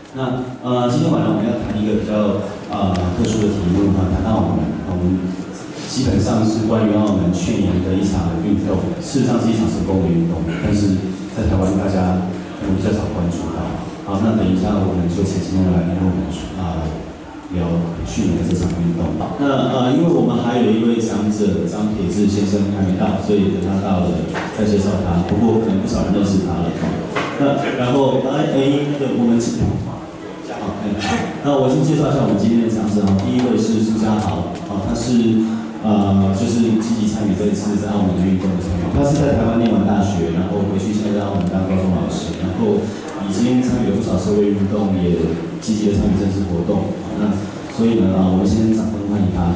今天晚上我们要谈一个比较特殊的题目谈到我们基本上是关于澳门去年的一场运动，事实上是一场成功的运动，但是在台湾大家可能比较少关注到。好，那等一下我们就请今天的来宾跟我们聊去年的这场运动。那因为我们还有一位讲者张铁志先生还没到，所以等他到了再介绍他。不过可能不少人认识他了。然后我们那我先介绍一下我们今天的讲者第一位是苏家豪，他是就是积极参与这一次在澳门的运动的参与。他是在台湾念完大学，然后回去现在在澳门当高中老师，然后已经参与了不少社会运动，也积极的参与政治活动。那所以呢，我们先掌声欢迎他。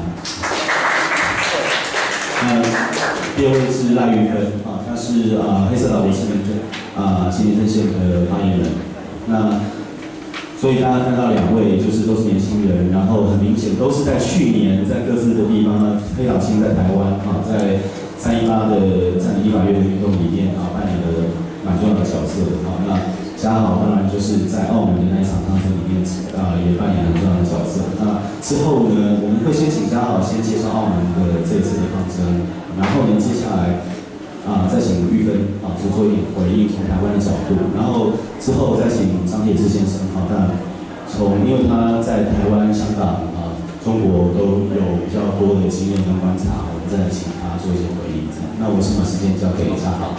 第二位是赖玉芬他是黑色岛的青年阵线的发言人。所以大家看到两位就是都是年轻人，然后很明显都是在去年在各自的地方黑岛青在台湾在318的占领立法院的运动里面扮演了蛮重要的角色。那家豪当然就是在澳门的那一场抗争里面也扮演了很重要的角色。那之后呢，我们会先请家豪先介绍澳门的这次的抗争，然后呢接下来再请玉芬做一点回应，从台湾的角度，然后之后再请张铁志先生因为他在台湾、香港中国都有比较多的经验跟观察，我们再请他做一些回应。那我先把时间交给家豪。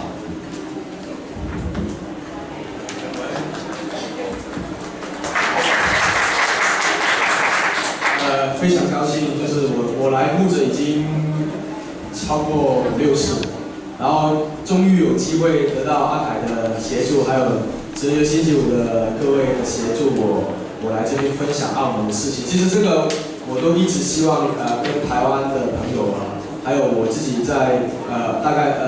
非常高兴，就是我来牧者已经超过60。然后终于有机会得到阿凯的协助，还有直流星期五的各位的协助，我来这边分享澳门的事情。其实这个我都一直希望跟台湾的朋友还有我自己在大概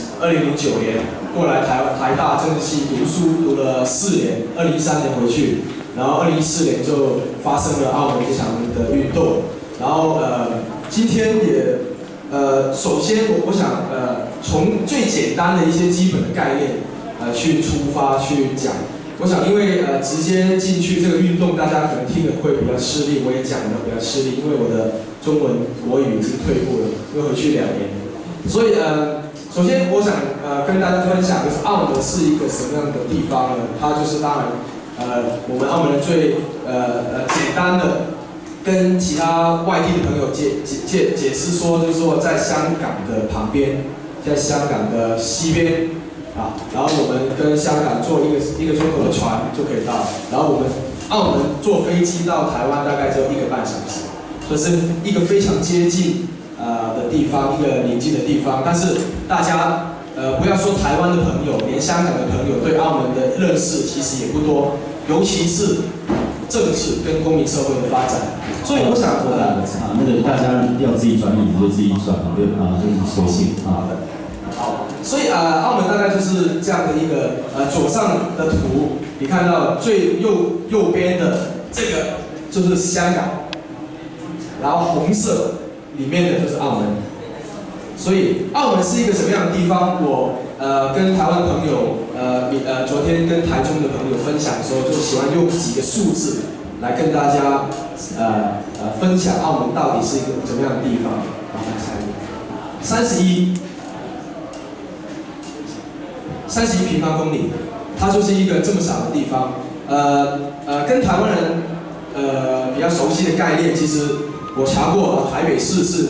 2009年过来台大政治系读书，读了4年，2013年回去，然后2014年就发生了澳门这场的运动，然后今天也。首先我想从最简单的一些基本的概念去出发去讲。我想因为直接进去这个运动，大家可能听得会比较吃力，我也讲得比较吃力，因为我的中文国语已经退步了，因为回去2年。所以首先我想跟大家分享，就是澳门是一个什么样的地方呢？它就是当然我们澳门人最简单的。跟其他外地的朋友解释说，就是说在香港的旁边，在香港的西边然后我们跟香港坐一个钟头的船就可以到，然后我们澳门坐飞机到台湾大概就1个半小时，所以是一个非常接近的地方，一个邻近的地方。但是大家不要说台湾的朋友，连香港的朋友对澳门的认识其实也不多，尤其是政治跟公民社会的发展。所以我想那个大家要自己转椅就自己转，就是随性好，所以澳门大概就是这样的一个左上的图，你看到最右边的这个就是香港，然后红色里面的就是澳门。所以澳门是一个什么样的地方？我跟台湾朋友昨天跟台中的朋友分享的时候，就喜欢用几个数字来跟大家分享澳门到底是一个怎么样的地方。31平方公里，它就是一个这么少的地方。跟台湾人比较熟悉的概念，其实我查过，台北市是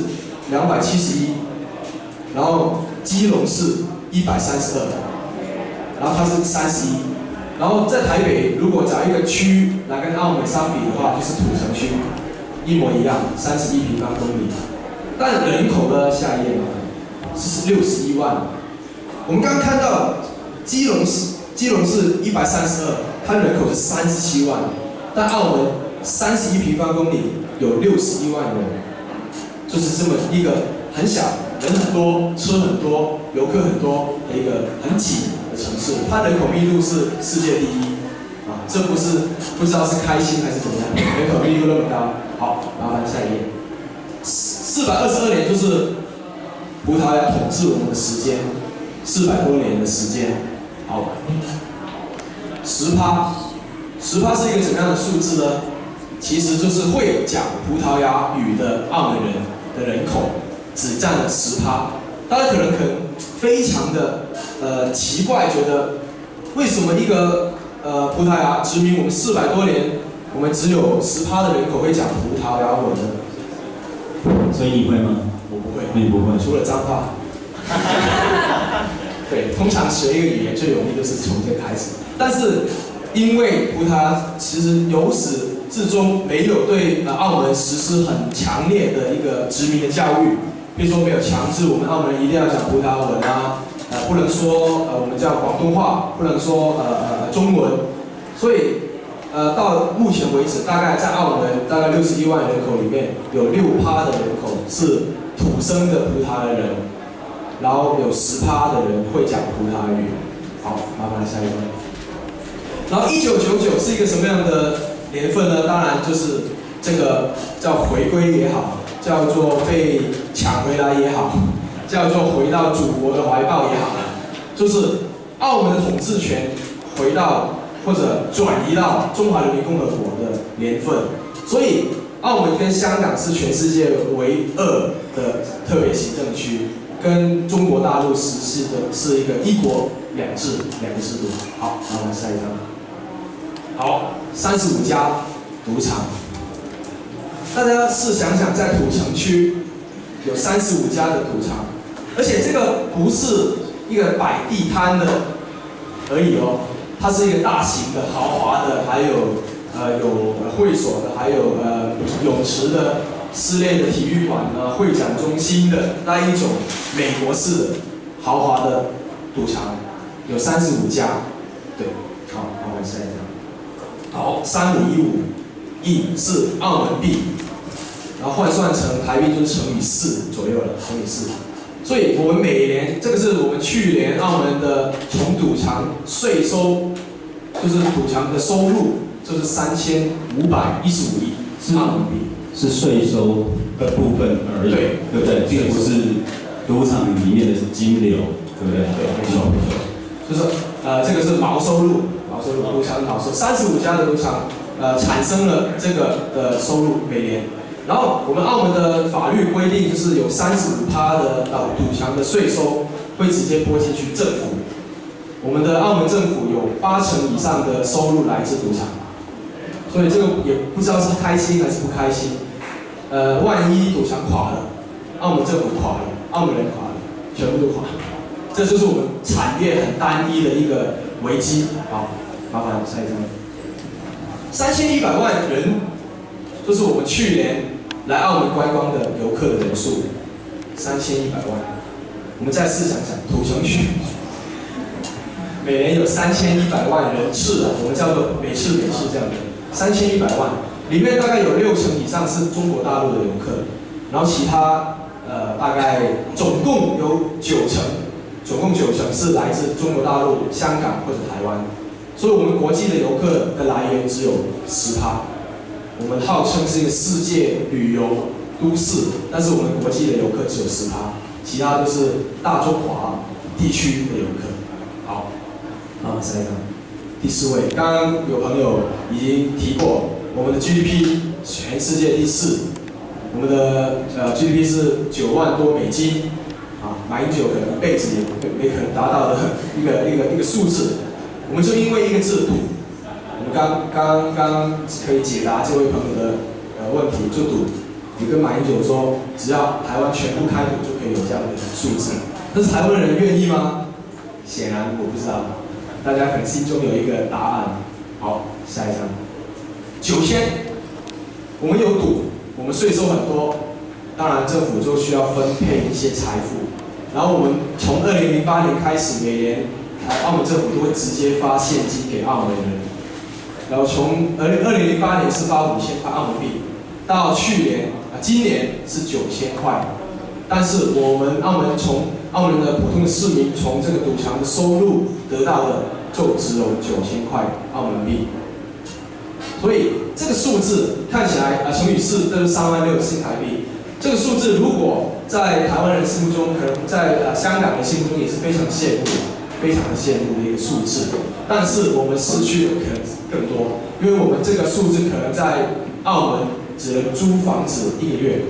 271，然后基隆市132，然后它是31。然后在台北，如果找一个区来跟澳门相比的话，就是土城区，一模一样，31平方公里。但人口呢，下一页是61万。我们刚刚看到基隆市132，它人口是37万，但澳门31平方公里有61万人，就是这么一个很小、人很多、车很多、游客很多的一个很挤的城市。它人口密度是世界第一这不知道是开心还是怎么样，人口密度那么高。好，麻烦下一页。422年就是葡萄牙统治我们的时间，400多年的时间。好，10%， 10%是一个怎么样的数字呢？其实就是会讲葡萄牙语的澳门人的人口只占了10%。大家可能非常的奇怪，觉得为什么一个葡萄牙殖民我们400多年，我们只有10%的人口会讲葡萄牙文呢？ 所以你会吗？ 我不会， 你不会， 除了脏话。对，通常学一个语言最容易就是从这开始，但是因为葡萄牙其实由始至终没有对澳门实施很强烈的一个殖民的教育，比如说没有强制我们澳门人一定要讲葡萄牙文啊，不能说我们叫广东话，不能说中文，所以到目前为止，大概在澳门大概61万人口里面，有6%的人口是土生的葡萄牙人，然后有10%的人会讲葡萄牙语。好，麻烦下一个。然后1999是一个什么样的年份呢？当然就是这个叫回归也好，叫做被抢回来也好，叫做回到祖国的怀抱也好，就是澳门的统治权回到或者转移到中华人民共和国的年份。所以澳门跟香港是全世界唯2的特别行政区，跟中国大陆实施的是一个1国2制2个制度。好，那我们下一张。好，35家赌场，大家试想想，在土城区有35家的赌场，而且这个不是一个摆地摊的而已哦，它是一个大型的、豪华的，还有有会所的，还有泳池的、室内的体育馆呢、会展中心的那一种美国式的豪华的赌场，有35家。对，好，我们下一张。好，3515亿是澳门币，然后换算成台币就是乘以4左右了，乘以4。所以我们每年，这个是我们去年澳门的从赌场税收，就是赌场的收入，就是3515亿澳门币， 是税收的部分而已，对不对？并不是赌场里面的金流，对不对？ 对，没错没错，就是这个是毛收入。赌场毛收，35家的赌场，产生了这个的收入每年。然后我们澳门的法律规定，就是有35%的赌场的税收会直接拨进去政府。我们的澳门政府有80%以上的收入来自赌场，所以这个也不知道是开心还是不开心。万一赌场垮了，澳门政府垮了，澳门人垮了，全部都垮了。这就是我们产业很单一的一个危机。好，麻烦下一张。3100万人，就是我们去年来澳门观光的游客的人数，3100万。我们再试想想，土城区每年有3100万人次我们叫做每次这样的，3100万，里面大概有60%以上是中国大陆的游客，然后其他大概总共有90%是来自中国大陆、香港或者台湾。所以我们国际的游客的来源只有10%，我们号称是一个世界旅游都市，但是我们国际的游客只有10%，其他都是大中华地区的游客。好，下一张，第4位，刚刚有朋友已经提过，我们的 GDP 全世界第4，我们的GDP 是9万多美金，马英九可能一辈子也可能达到的一个数字。我们就因为一个制度，我们刚可以解答这位朋友的问题，就赌，你跟马英九说，只要台湾全部开赌就可以有这样的数字，但是台湾人愿意吗？显然我不知道，大家可能心中有一个答案。好，下一张，9000，我们有赌，我们税收很多，当然政府就需要分配一些财富，然后我们从2008年开始，每年澳门政府都会直接发现金给澳门人，然后从2008年是发5000块澳门币，到去年今年是9000块，但是我们澳门的普通的市民从这个赌场的收入得到的就只有9000块澳门币，所以这个数字看起来乘以4，这是3万6新台币。这个数字如果在台湾人心目中，可能在香港人心目中也是非常羡慕的。 非常的羡慕的一个数字。但是我们失去的可能更多，因为我们这个数字可能在澳门只能租房子1个月，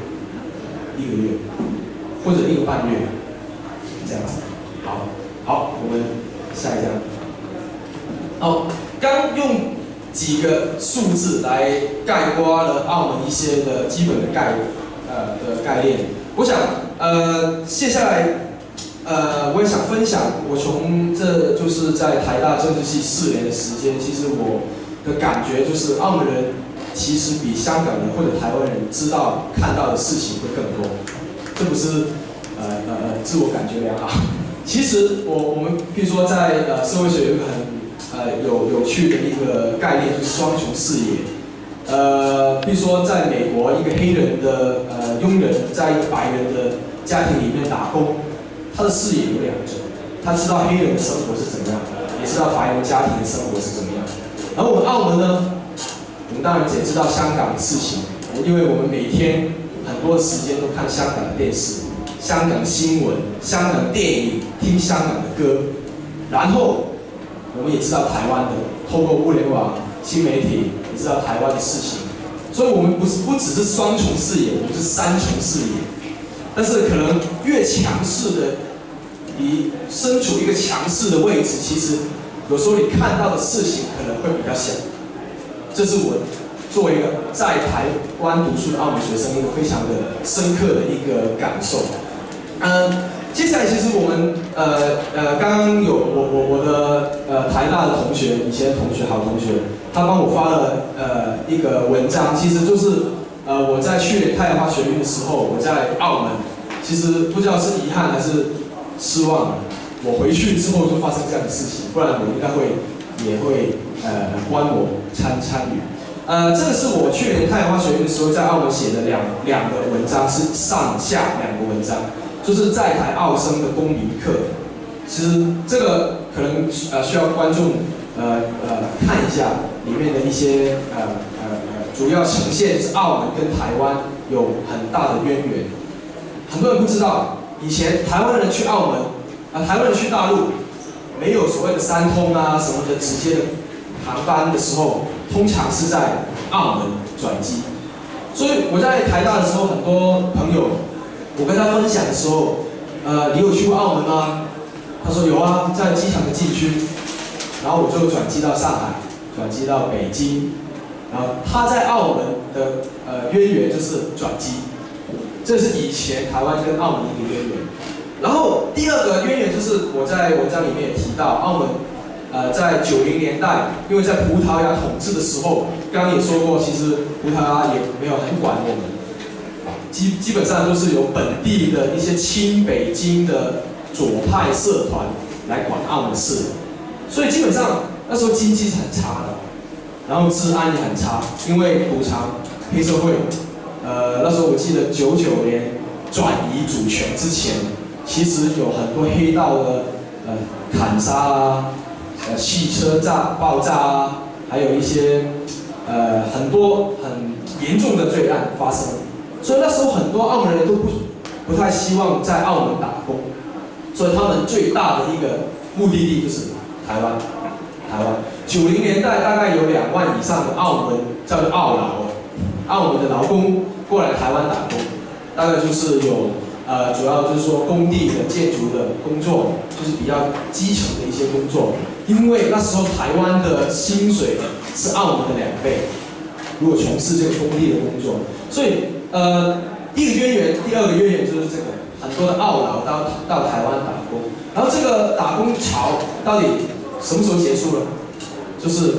或者1个半月，这样子。好，我们下一张。好，刚用几个数字来概括了澳门一些的基本的概念。我想，接下来，我也想分享，我从这就是在台大政治系4年的时间，其实我的感觉就是，澳门人其实比香港人或者台湾人看到的事情会更多。这不是自我感觉良好。其实我们比如说在社会学有一个很有趣的一个概念，就是双重视野。比如说在美国，一个黑人的佣人在一个白人的家庭里面打工，他的视野有2种，他知道黑人的生活是怎么样，也知道白人家庭的生活是怎么样。然后我们澳门呢，我们当然也知道香港的事情，因为我们每天很多的时间都看香港的电视、香港的新闻、香港的电影、听香港的歌。然后我们也知道台湾的，透过互联网、新媒体，也知道台湾的事情。所以我们不只是双重视野，我们是3重视野。但是可能越强势的，你身处一个强势的位置，其实有时候你看到的事情可能会比较小。这是我作为一个在台湾读书的澳门学生，一个非常的深刻的一个感受。接下来其实我们刚刚有我的台大的同学，以前的好同学，他帮我发了一个文章，其实就是我在去年太阳花学运的时候，我在澳门，其实不知道是遗憾还是失望，我回去之后就发生这样的事情，不然我应该也会观摩参与。这个是我去年太阳花学运的时候在澳门写的两个文章，是上下2个文章。就是在台澳生的公民课，其实这个可能需要观众看一下里面的一些主要呈现是澳门跟台湾有很大的渊源。很多人不知道，以前台湾人去澳门台湾人去大陆没有所谓的3通啊什么的直接的航班的时候，通常是在澳门转机。所以我在台大的时候，很多朋友。我跟他分享的时候，你有去过澳门吗？他说有啊，在机场的禁区。然后我就转机到上海，转机到北京。然后他在澳门的渊源就是转机，这是以前台湾跟澳门的一个渊源。然后第2个渊源就是我在文章里面也提到，澳门在90年代，因为在葡萄牙统治的时候，刚刚也说过，其实葡萄牙也没有很管我们。基本上都是由本地的一些亲北京的左派社团来管澳门市，所以基本上那时候经济是很差的，然后治安也很差，因为赌场、黑社会。那时候我记得99年转移主权之前，其实有很多黑道的砍杀啊、汽车爆炸啊，还有一些很多很严重的罪案发生。所以那时候很多澳门人都不太希望在澳门打工，所以他们最大的一个目的地就是台湾。90年代大概有2万以上的澳门叫做澳劳，澳门的劳工过来台湾打工，大概就是有主要就是说工地的建筑的工作，就是比较基层的一些工作。因为那时候台湾的薪水是澳门的2倍，如果从事这个工地的工作，所以。第1个渊源，第2个渊源就是这个，很多的澳劳到台湾打工，然后这个打工潮到底什么时候结束了？就是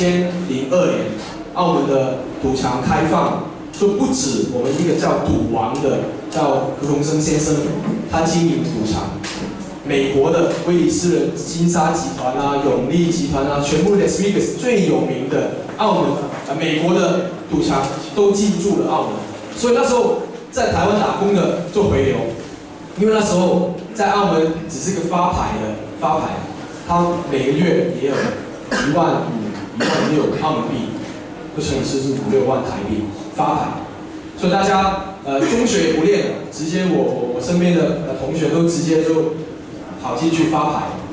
2002年，澳门的赌场开放，就不止我们一个叫赌王的，叫何鸿燊先生，他经营赌场，美国的威利斯人金沙集团啊、永利集团啊，全部的 Las Vegas 最有名的澳门美国的赌场都进驻了澳门。所以那时候在台湾打工的就回流，因为那时候在澳门只是个发牌，他每个月也有1万5、1万6澳门币，就乘以4是5、6万台币发牌，所以大家中学也不练了，直接我身边的同学都直接就跑进去发牌，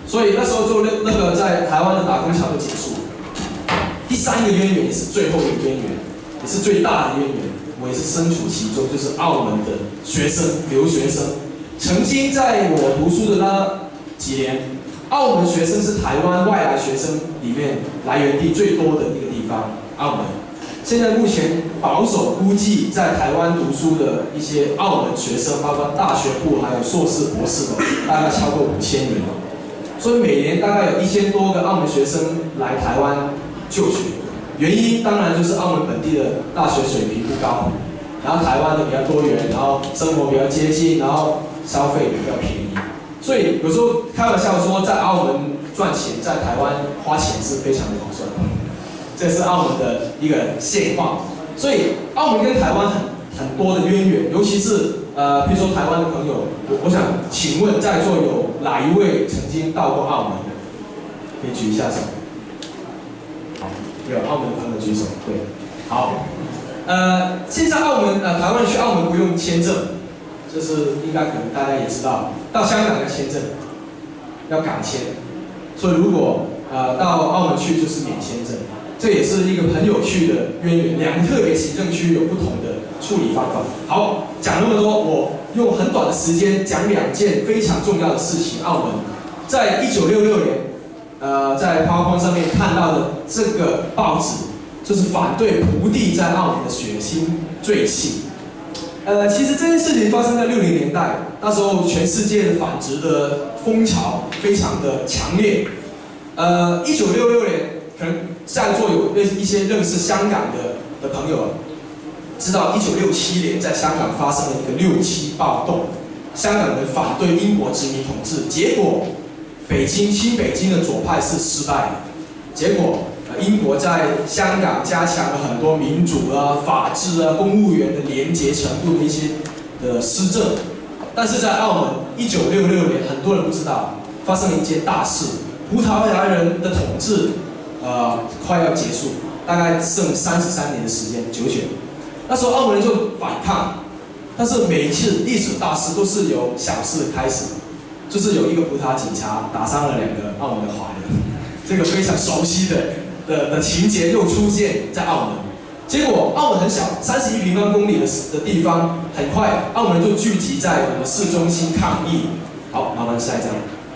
所以那时候就那个在台湾的打工潮就结束了。第三个渊源也是最后一个渊源，也是最大的渊源，我也是身处其中，就是澳门的学生、留学生。曾经在我读书的那几年，澳门学生是台湾外来学生里面来源地最多的一个地方，澳门。现在目前保守估计，在台湾读书的一些澳门学生，包括大学部还有硕士、博士的，大概超过5000人。所以每年大概有1000多个澳门学生来台湾就学。原因当然就是澳门本地的大学水平不高，然后台湾的比较多元，然后生活比较接近，然后消费比较便宜。所以有时候开玩笑说，在澳门赚钱，在台湾花钱是非常的划算。这是澳门的一个现况，所以澳门跟台湾很多的渊源，尤其是比如说台湾的朋友，我想请问在座有哪一位曾经到过澳门的？可以举一下手。好，有澳门的朋友举手。对，好，现在澳门台湾人去澳门不用签证，这是应该可能大家也知道，到香港要签证，要改签，所以如果到澳门去就是免签证。这也是一个很有趣的渊源，两个特别行政区有不同的处理方法。好，讲那么多，我用很短的时间讲2件非常重要的事情。澳门在1966年，在 PowerPoint 上面看到的这个报纸，就是反对葡帝在澳门的血腥罪行。其实这件事情发生在60年代，那时候全世界的反殖的风潮非常的强烈。1966年。可能在座有一些认识香港的朋友，知道1967年在香港发生了一个6·7暴动，香港人反对英国殖民统治，结果新北京的左派是失败的，结果英国在香港加强了很多民主啊、法治啊、公务员的廉洁程度的一些施政，但是在澳门1966年，很多人不知道发生了一件大事，葡萄牙人的统治。快要结束，大概剩33年的时间，99。那时候澳门人就反抗，但是每一次历史大事都是由小事开始，就是有一个葡萄牙警察打伤了2个澳门的华人，这个非常熟悉的情节又出现在澳门。结果澳门很小，31平方公里的地方，很快澳门人就聚集在我们市中心抗议。好，麻烦下一张。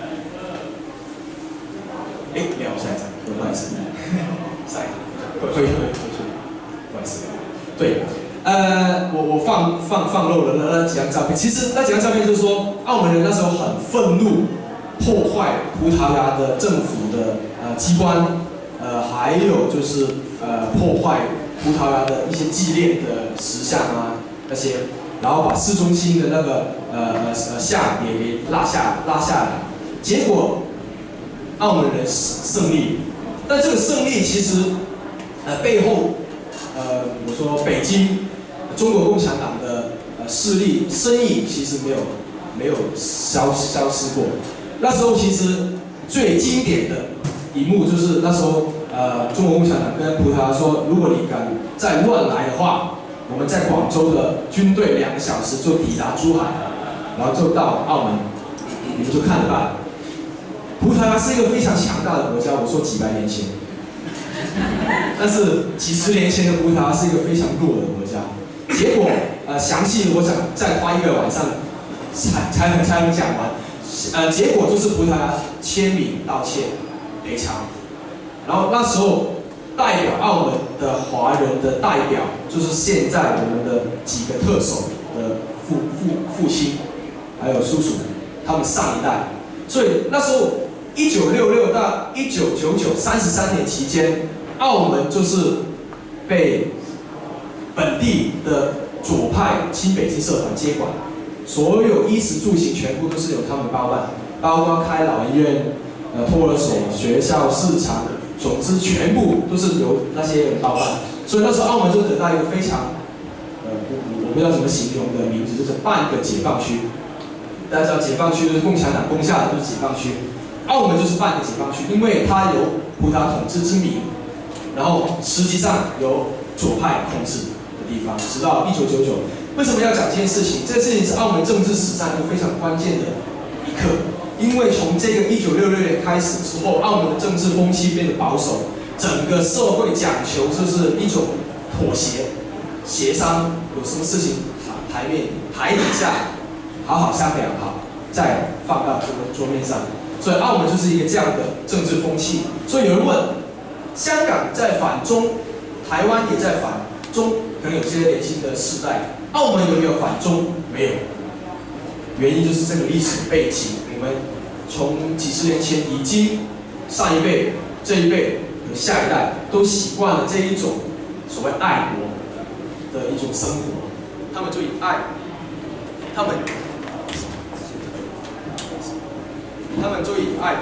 没有下一张。不好意思，下一个，回去，不好意思，对，我放漏了那几张照片。其实那几张照片就是说，澳门人那时候很愤怒，破坏葡萄牙的政府的机关，还有就是破坏葡萄牙的一些纪念的石像啊那些，然后把市中心的那个像也给拉下来，结果澳门人胜利。但这个胜利其实，背后，我说北京中国共产党的势力身影其实没有消失过。那时候其实最经典的一幕就是那时候中国共产党跟葡萄牙说，如果你敢再乱来的话，我们在广州的军队2个小时就抵达珠海，然后就到澳门，你们就看着办。葡萄牙是一个非常强大的国家，我说几百年前，但是几十年前的葡萄牙是一个非常弱的国家。结果详细我想再花1个晚上才能讲完。结果就是葡萄牙签名道歉赔偿，然后那时候代表澳门的华人的代表就是现在我们的几个特首的父亲还有叔叔，他们上一代，所以那时候。1966到1999 33年期间，澳门就是被本地的左派新北京社团接管，所有衣食住行全部都是由他们包办，包括开老医院、托儿所、学校、市场，总之全部都是由那些人包办。所以那时候澳门就得到一个非常，我不知道怎么形容的名字，就是半个解放区。大家知道解放区就是共产党攻下的，就是解放区。澳门就是半个解放区，因为它有葡萄牙统治之名，然后实际上由左派控制的地方，直到1999。为什么要讲这件事情？这件事情是澳门政治史上一个非常关键的一刻。 因为从这个1966年开始之后，澳门的政治风气变得保守，整个社会讲求就是一种妥协、协商，有什么事情台底下好好商量好，再放到这个桌面上。所以澳门就是一个这样的政治风气。所以有人问，香港在反中，台湾也在反中，可能有些年轻的世代，澳门有没有反中？没有。原因就是这个历史背景，你们从几十年前已经上一辈、这一辈和下一代都习惯了这一种所谓爱国的一种生活，他们就以爱，他们就以爱，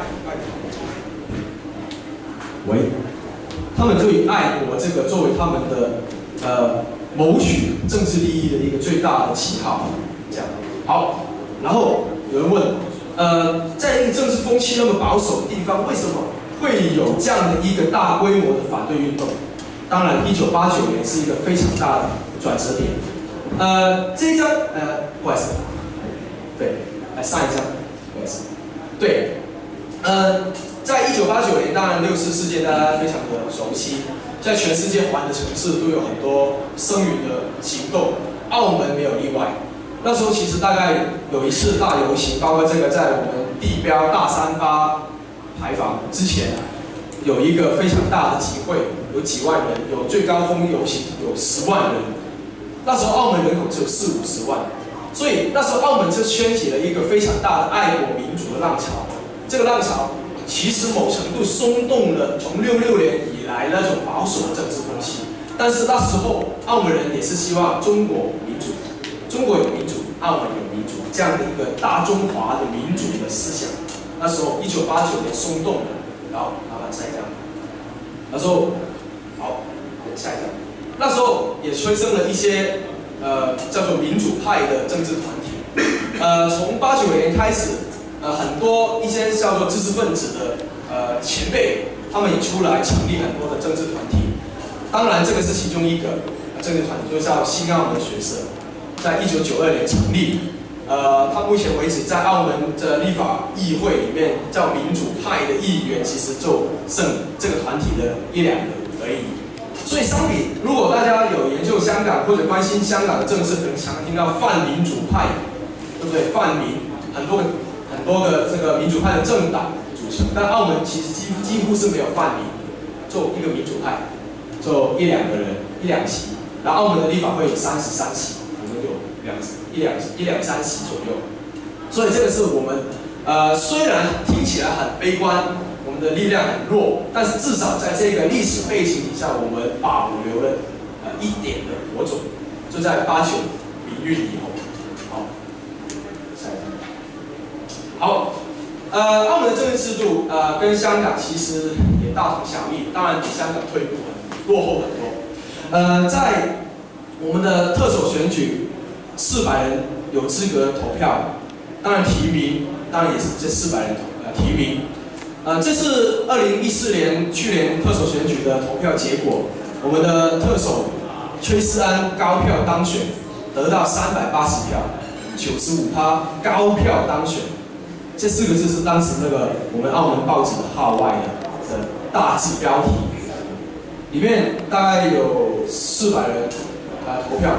他们就以爱国这个作为他们的谋取政治利益的一个最大的旗号，这样好。然后有人问，在一个政治风气那么保守的地方，为什么会有这样的一个大规模的反对运动？当然，1989年是一个非常大的转折点。这一张，不好意思，对，来上一张，不好意思，对，在1989年，当然6四事件大家非常的熟悉，在全世界华人的城市都有很多声援的行动，澳门没有例外。那时候其实大概有一次大游行，包括这个在我们地标大38牌坊之前，有一个非常大的集会，有几万人，有最高峰游行有10万人。那时候澳门人口只有40-50万，所以那时候澳门就掀起了一个非常大的爱国民主的浪潮。这个浪潮其实某程度松动了从66年以来那种保守的政治风气，但是那时候澳门人也是希望中国民主。中国有民主，澳门有民主，这样的一个大中华的民主的思想。那时候1989年松动了，然后麻烦下一张。那时候，好，下一张。那时候也催生了一些叫做民主派的政治团体。从89年开始，很多一些叫做知识分子的前辈，他们也出来成立很多的政治团体。当然，这个是其中一个政治团体，就叫新澳门学社。在1992年成立，他目前为止在澳门的立法议会里面，叫民主派的议员其实就剩这个团体的1-2个而已。所以相比，如果大家有研究香港或者关心香港的政治，可能常听到泛民主派，对不对？泛民很多个这个民主派的政党组成，但澳门其实几乎是没有泛民，就一个民主派，就1-2个人1-2席，然后澳门的立法会有33席。一两三席左右，所以这个是我们虽然听起来很悲观，我们的力量很弱，但是至少在这个历史背景底下，我们保留了一点的火种，就在89民运以后。好，下一张。好，澳门的政治制度跟香港其实也大同小异，当然比香港退步落后很多。在我们的特首选举，400人有资格投票，当然提名，当然也是这400人提名。这是2014年去年特首选举的投票结果，我们的特首崔世安高票当选，得到380票，95%高票当选。这4个字是当时那个我们澳门报纸的号外的大字标题，里面大概有400人。投票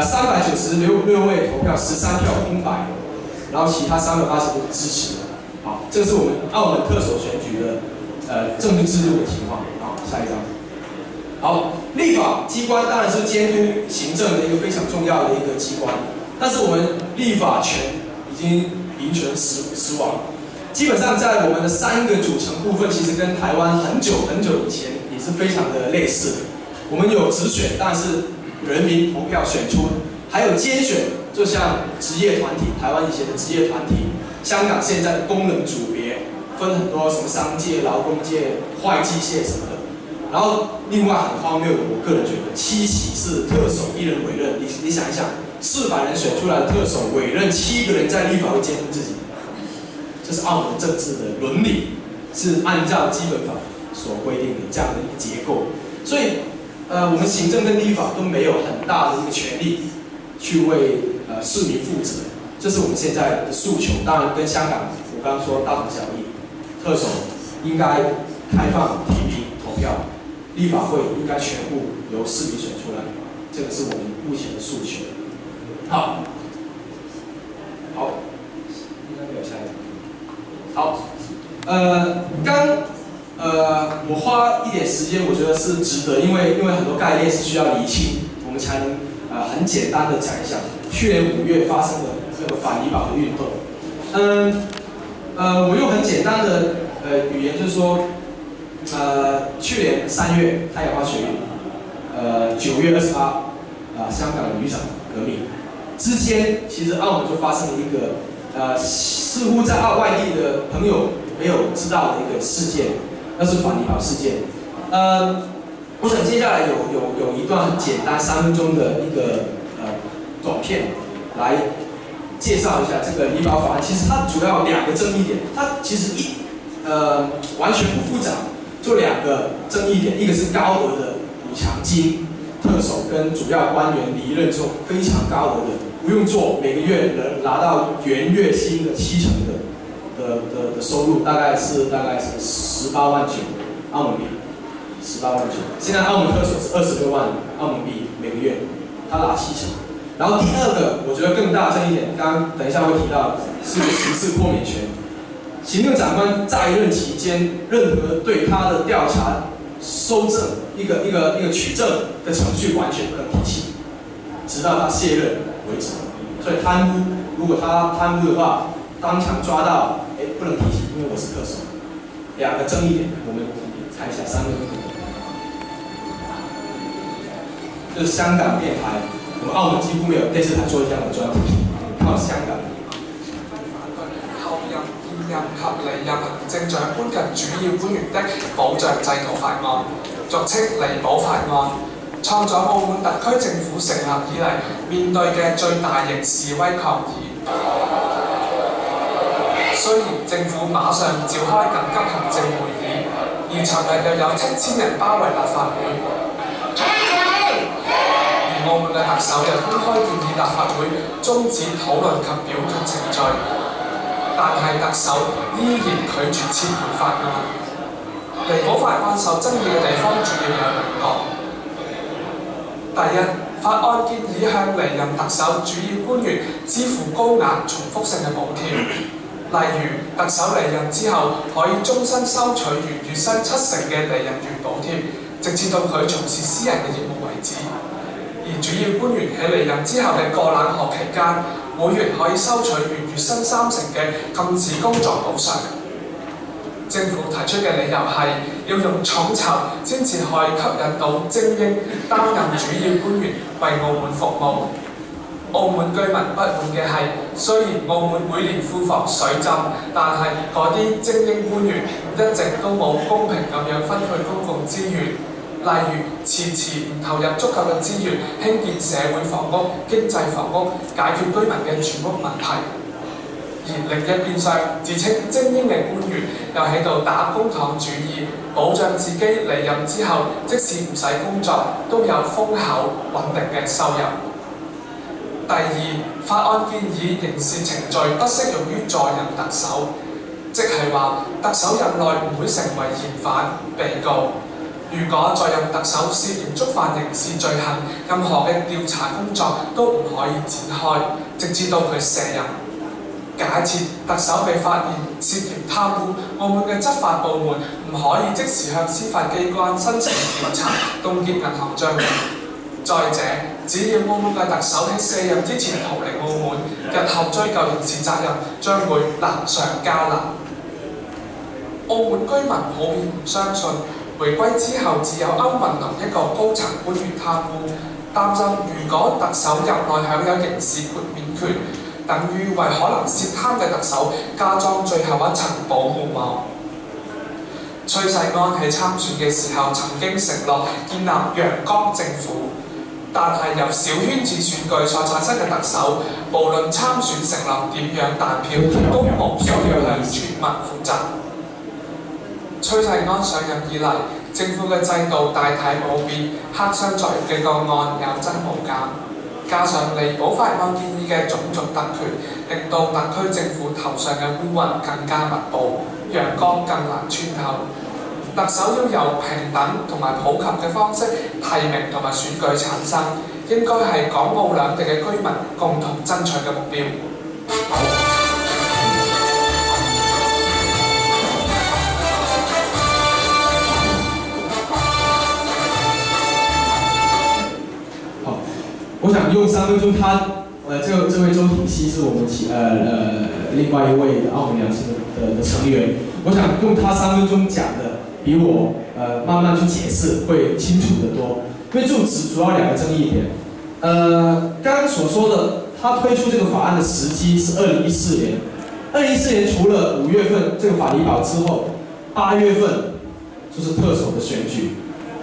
，396位投票，13票空白，然后其他380都支持的。好，这是我们澳门特首选举的政治制度的情况。好，下一张。好，立法机关当然是监督行政的一个非常重要的一个机关，但是我们立法权已经名存实亡。基本上在我们的3个组成部分，其实跟台湾很久以前也是非常的类似的。我们有直选，但是人民投票选出，还有监选，就像职业团体，台湾以前的职业团体，香港现在的功能组别分很多，什么商界、劳工界、会计界什么的。然后另外很荒谬的，我个人觉得7席是特首1人委任，你想一想，400人选出来的特首委任7个人在立法会监督自己，这是澳门政治的伦理，是按照基本法所规定的这样的一个结构，所以。我们行政跟立法都没有很大的一个权利去为市民负责，这是我们现在的诉求。当然，跟香港我刚刚说大同小异，特首应该开放提名投票，立法会应该全部由市民选出来，这个是我们目前的诉求。好，应该没有下一个。好，我花一点时间，我觉得是值得，因为很多概念是需要厘清，我们才能很简单的讲一下去年5月发生的这个反离保的运动。我用很简单的语言就是说，去年3月太阳花学运，9月28香港的渔场革命之间，其实澳门就发生了一个似乎在外地的朋友没有知道的一个事件，那是反离保事件。我想接下来有一段很简单3分钟的一个短片来介绍一下这个离保法案。其实它主要2个争议点，它其实完全不复杂，就2个争议点，一个是高额的补偿金，特首跟主要官员离任之后非常高额的，不用做，每个月能拿到原月薪的70%的收入，大概是18.9万澳门币，18.9万。现在澳门特首是26万澳门币每个月，他拿70%。然后第2个，我觉得更大争议点，等一下会提到，是刑事豁免权。行政长官在任期间，任何对他的调查、搜证、一个取证的程序完全不能提起，直到他卸任为止。所以贪污，如果他贪污的话，当场抓到，不能提起，因为我是特首。2个争议点，我们看一下3个。这是香港电台，我们澳门几乎没有电視台做這樣的專題，靠香港。 後任、現任及離任行政長官及主要官員的保障制度法案，俗稱離保法案，創咗澳門特區政府成立以嚟面對嘅最大型示威抗議。雖然政府馬上召開緊急行政會議，而尋日又有7000人包圍立法會。而澳門嘅特首又公開建議立法會終止討論及表決程序，但係特首依然拒絕撤回法案。離保法案受爭議嘅地方主要有2個。第一，法案建議向離任特首主要官員支付高額重複性嘅補貼，例如特首離任之後可以終身收取原月薪70%嘅離任員補貼，直至到佢從事私人嘅業務為止。而主要官員喺離任之後嘅過冷河期間，每月可以收取原月薪30%嘅禁止工作補償。政府提出嘅理由係要用重酬先至可以吸引到精英擔任主要官員為澳門服務。澳門居民不滿嘅係，雖然澳門每年庫房水浸，但係嗰啲精英官員一直都冇公平咁樣分配公共資源，例如遲遲唔投入足夠嘅資源興建社會房屋、經濟房屋，解決居民嘅住屋問題。而另一邊上，自稱精英嘅官員又喺度打公帑主義，保障自己離任之後，即使唔使工作，都有豐厚穩定嘅收入。第二，法案建議刑事程序不適用於在任特首，即係話特首任內唔會成為嫌犯、被告。如果在任特首涉嫌觸犯刑事罪行，任何嘅調查工作都唔可以展開，直至到佢卸任。假設特首被發現涉嫌貪污，澳門嘅執法部門唔可以即時向司法機關申請調查、凍結銀行帳戶。再者，只要澳門嘅特首喺卸任之前逃離澳門，日後追究刑事責任將會難上加難。澳門居民普遍唔相信，回歸之後只有歐文龍一個高層官員貪污，擔心如果特首任內享有刑事豁免權，等於為可能涉貪嘅特首加裝最後一層保護網。崔世安喺參選嘅時候曾經承諾建立陽光政府，但係由小圈子選舉所產生嘅特首，無論參選承諾點樣彈票，都無需要向全民負責。崔世安上任以嚟，政府嘅制度大體冇變，黑箱作業嘅個案有增無減。 加上離補法案建議嘅種族特權，令到特區政府頭上嘅烏雲更加密佈，陽光更難穿透。特首要由平等同埋普及嘅方式提名同埋選舉產生，應該係港澳兩地嘅居民共同爭取嘅目標。 我想用3分鐘，這位周挺熙是我們另外一位澳門良心的成員，我想用他3分鐘講的，比我慢慢去解釋會清楚得多。因為主要2個爭議點，剛剛所說的，他推出這個法案的時機是2014年，2014年除了5月份這個法離保之後，8月份就是特首的選舉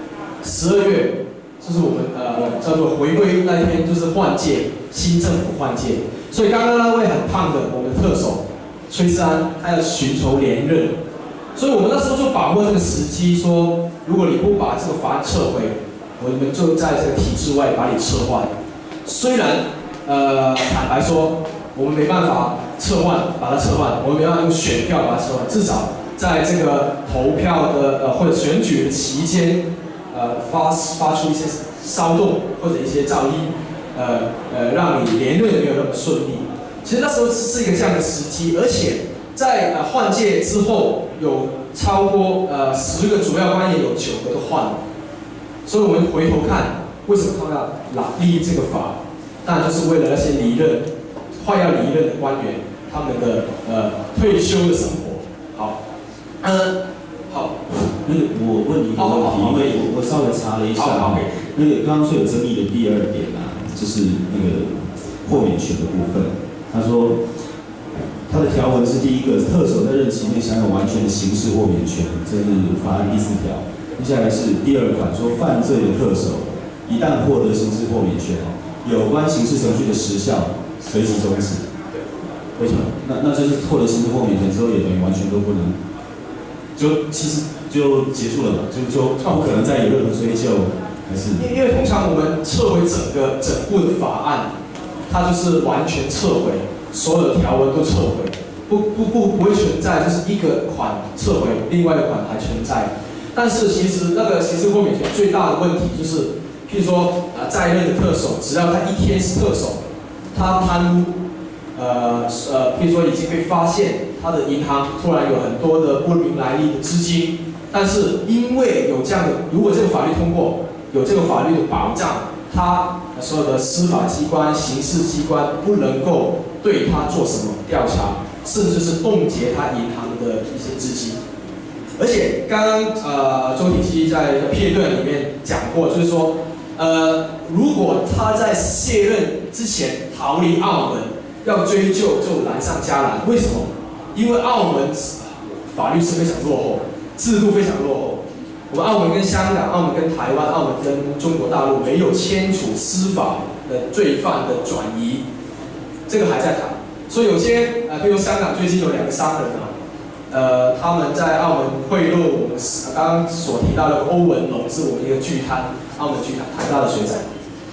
，12月。就是我們叫做回歸那一天，就是換屆，新政府換屆。所以剛剛那位很胖的我們的特首崔世安，他要尋求連任，所以我們那時候就把握這個時機，說如果你不把這個法案撤回，我們就在這個體制外把你撤換。雖然坦白說，我們沒辦法撤換，把它撤換，我們沒辦法用選票把它撤換，至少在這個投票的或者選舉的期間。發出一些騷動或者一些噪音，讓你連任沒有那麼順利。其實那時候是一個這樣的時機，而且在換屆之後，有超過10個主要官員，有9個都換了。所以我們回頭看，為什麼他們要立這個法？當然就是為了那些快要離任的官員，他們的退休的生活。好，好。 那个我問你一個問題，因為我稍微查了一下，那個剛剛最有爭議的第2點啊，就是那個豁免權的部分。他說，他的條文是第1個，特首在任期內享有完全的刑事豁免權，這是法案第4條。接下來是第2款，說犯罪的特首一旦獲得刑事豁免權，有關刑事程序的時效隨即終止。為什麼？那就是獲得刑事豁免權之後，也等於完全都不能，就其實。就結束了嘛，就不可能再有任何追究，還是？ 因為通常我們撤回整部的法案，它就是完全撤回，所有的條文都撤回，不會存在，就是一個款撤回，另外一個款還存在。但是其實那個刑事豁免權最大的問題就是，譬如說在任的特首，只要他1天是特首，他貪污，譬如說已經被發現，他的銀行突然有很多的不明來歷的資金。但是因為有這樣的，如果這個法律通過，有這個法律的保障，他所有的司法機關、刑事機關不能夠對他做什麼調查，甚至是凍結他銀行的一些資金。而且剛剛周挺熙在片段裡面講過，就是說，如果他在卸任之前逃離澳門，要追究就難上加難。為什麼？因為澳門法律是非常落後。制度非常落後，我們澳門跟香港、澳門跟台灣、澳門跟中國大陸沒有簽署司法的罪犯的轉移，這個還在談。所以有些譬如香港最近有2個商人啊，他們在澳門賄賂我們剛剛所提到的歐文龍，是我們一個巨貪，澳門巨貪，台大的學長，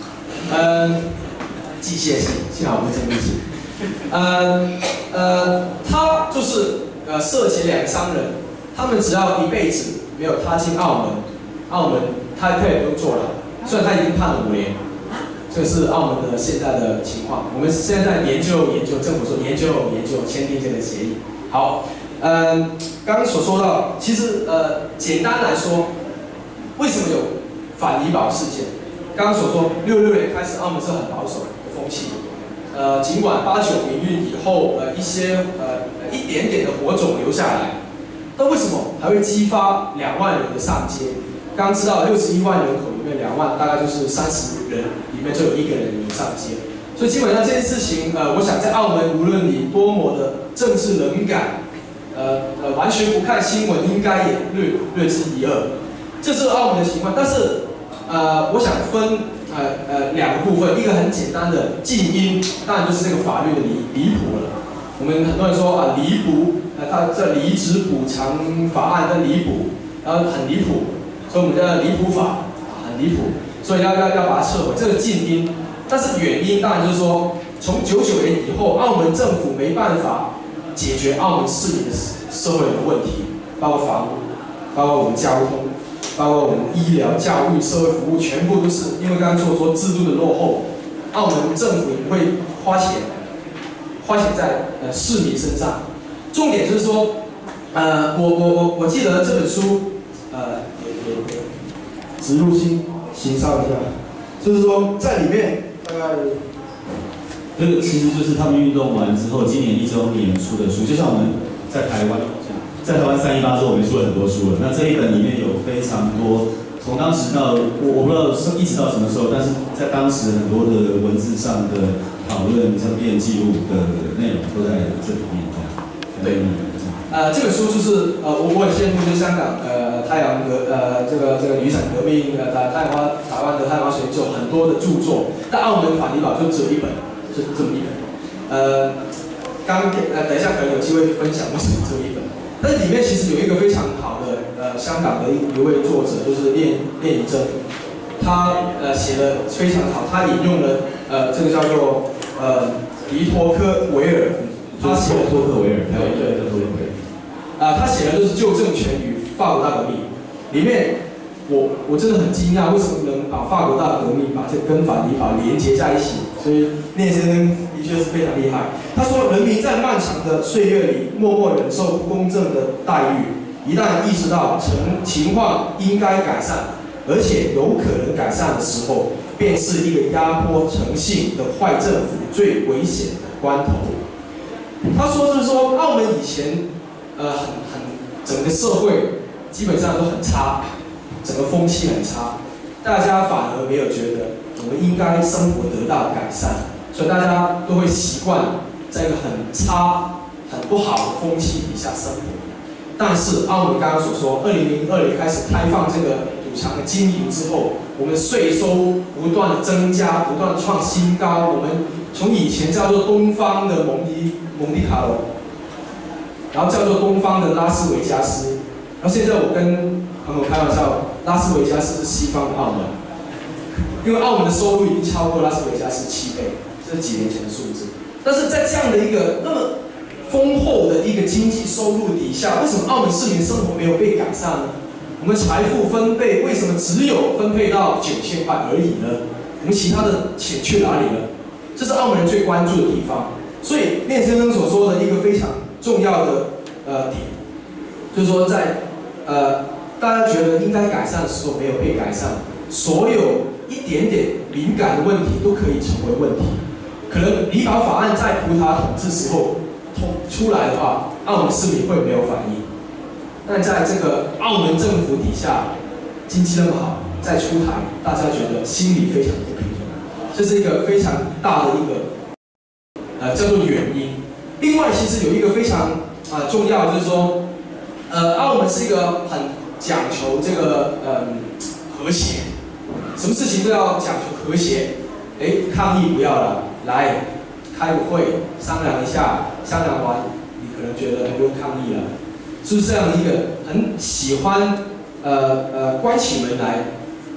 機械系，幸好不是經濟系，他就是涉及2個商人。他們只要一輩子沒有踏進澳門他也不用坐牢，雖然他已經判了5年，這個是澳門的現在的情況。我們現在研究，政府說研究，簽訂這個協議。好，剛剛所說到，其實簡單來說，為什麼有反離保事件？剛剛所說，66年開始，澳門是很保守的風氣。儘管89民運以後，一些一點點的火種留下來。但為什麼還會激發2萬人的上街？剛知道61萬人口裡面2萬大概就是30人，裡面就有1個人有上街，所以基本上這件事情，我想在澳門，無論你多麼的政治冷感，完全不看新聞，應該也略知一二。這是澳門的情況，但是我想分2個部分，一個很簡單的靜音，當然就是這個法律的離譜了。我們很多人說離譜。他這離職補償法案的離譜，然後很離譜，所以我們叫離譜法，很離譜，所以要把它撤回。這個靜音， 但是原因当然就是说，从99年以后，澳门政府没办法解决澳门市民的社会的问题，包括房屋，包括我们交通，包括我们医疗、教育、社会服务，全部都是因为刚刚说制度的落后，澳门政府也会花钱在市民身上。重点就是说，我记得这本书，植入性行销一下，就是说在里面大概。 这个其实就是他们运动完之后，今年1周年出的书，就像我们在台湾318之后，我们出了很多书了。那这一本里面有非常多，从当时到我不知道一直到什么时候，但是在当时很多的文字上的讨论、相片记录的内容都在这里面。 对，这本书就是我很羡慕，就是香港太阳这个雨伞革命台湾的太阳花学就很多的著作，但澳门法理宝就只有一本。就这么一本，等一下可能有机会分享为什么只有一本，但是里面其实有一个非常好的香港的一位作者，就是练仪真，他写的非常好，他引用了这个叫做迪托科维尔，他写的托克维尔， 对，他写的就是《旧政权与法国大革命》，里面我真的很惊讶，为什么能把法国大革命把这跟法理宝连接在一起？所以聂先生的确是非常厉害。他说，人民在漫长的岁月里默默忍受不公正的待遇，一旦意识到情况应该改善，而且有可能改善的时候，便是一个压迫诚信的坏政府最危险的关头。他说，就是说，澳门以前整个社会基本上都很差，整个风气很差，大家反而没有觉得我们应该生活得到改善，所以大家都会习惯在一个很差、很不好的风气底下生活。但是澳门刚刚所说，2002年开始开放这个赌场的经营之后，我们的税收不断的增加，不断的创新高。我们从以前叫做东方的蒙迪卡罗，然后叫做东方的拉斯维加斯，然后现在我跟朋友开玩笑，拉斯维加斯是西方的澳门。因为澳门的收入已经超过拉斯维加斯7倍，这是几年前的数字。但是在这样的一个那么丰厚的一个经济收入底下，为什么澳门市民生活没有被改善呢？我们财富分配为什么只有分配到9000块而已呢？我们其他的钱去哪里了？这是澳门人最关注的地方。所以聂先生所说的一个非常重要的点，就是说在大家觉得应该改善的时候没有被改善，所有一点点敏感的问题都可以成为问题。可能离岛法案在葡萄统治时候出来的话，澳门市民会没有反应。但在这个澳门政府底下，经济那么好，再出台，大家觉得心里非常不平衡。这是一个非常大的一个叫做原因。另外，其实有一个非常重要，就是说，澳门是一个很讲求这个和谐。什么事情都要讲求和谐，抗议不要了，来开个会商量一下，商量完你可能觉得不用抗议了，是不是这样的一个很喜欢关起门来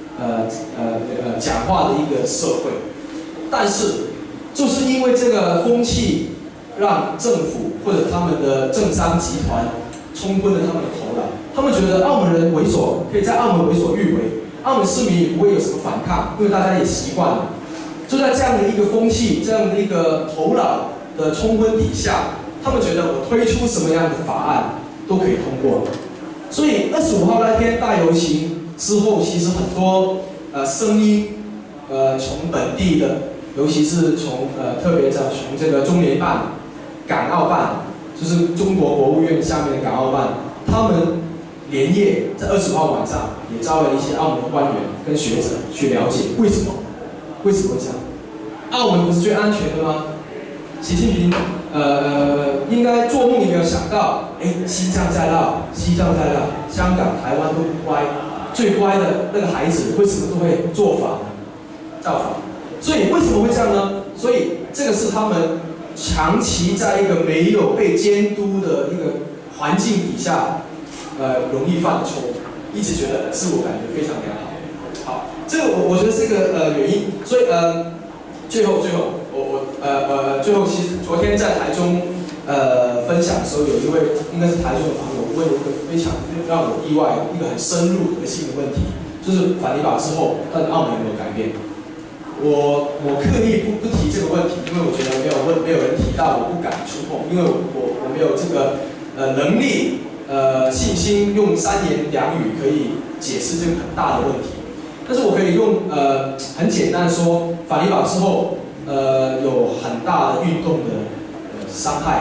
讲话的一个社会？但是就是因为这个风气，让政府或者他们的政商集团冲昏了他们的头脑，他们觉得澳门人为所可以在澳门为所欲为。澳门市民也不会有什么反抗，因为大家也习惯了。就在这样的一个风气、这样的一个头脑的冲昏底下，他们觉得我推出什么样的法案都可以通过。所以25号那天大游行之后，其实很多声音，从本地的，尤其是从特别从这个中联办、港澳办，就是中国国务院下面的港澳办，他们连夜在25号晚上也招了一些澳门的官员跟学者去了解为什么会这样。澳门不是最安全的吗？习近平应该做梦也没有想到，西藏在闹，香港、台湾都不乖，最乖的那个孩子为什么都会造反？所以为什么会这样呢？所以这个是他们长期在一个没有被监督的一个环境底下。容易犯错，一直觉得自我感觉非常良好。好，这个我觉得是个原因。所以最后，最后其实昨天在台中分享的时候，有一位应该是台中的朋友问了一个非常让我意外、一个很深入核心的问题，就是反离岛之后，到底澳门有没有改变？我刻意不提这个问题，因为我觉得没有人提到，我不敢触碰，因为我没有这个能力信心用3言2语可以解释这个很大的问题。但是我可以用很简单的说，反离岛之后有很大的运动的伤害，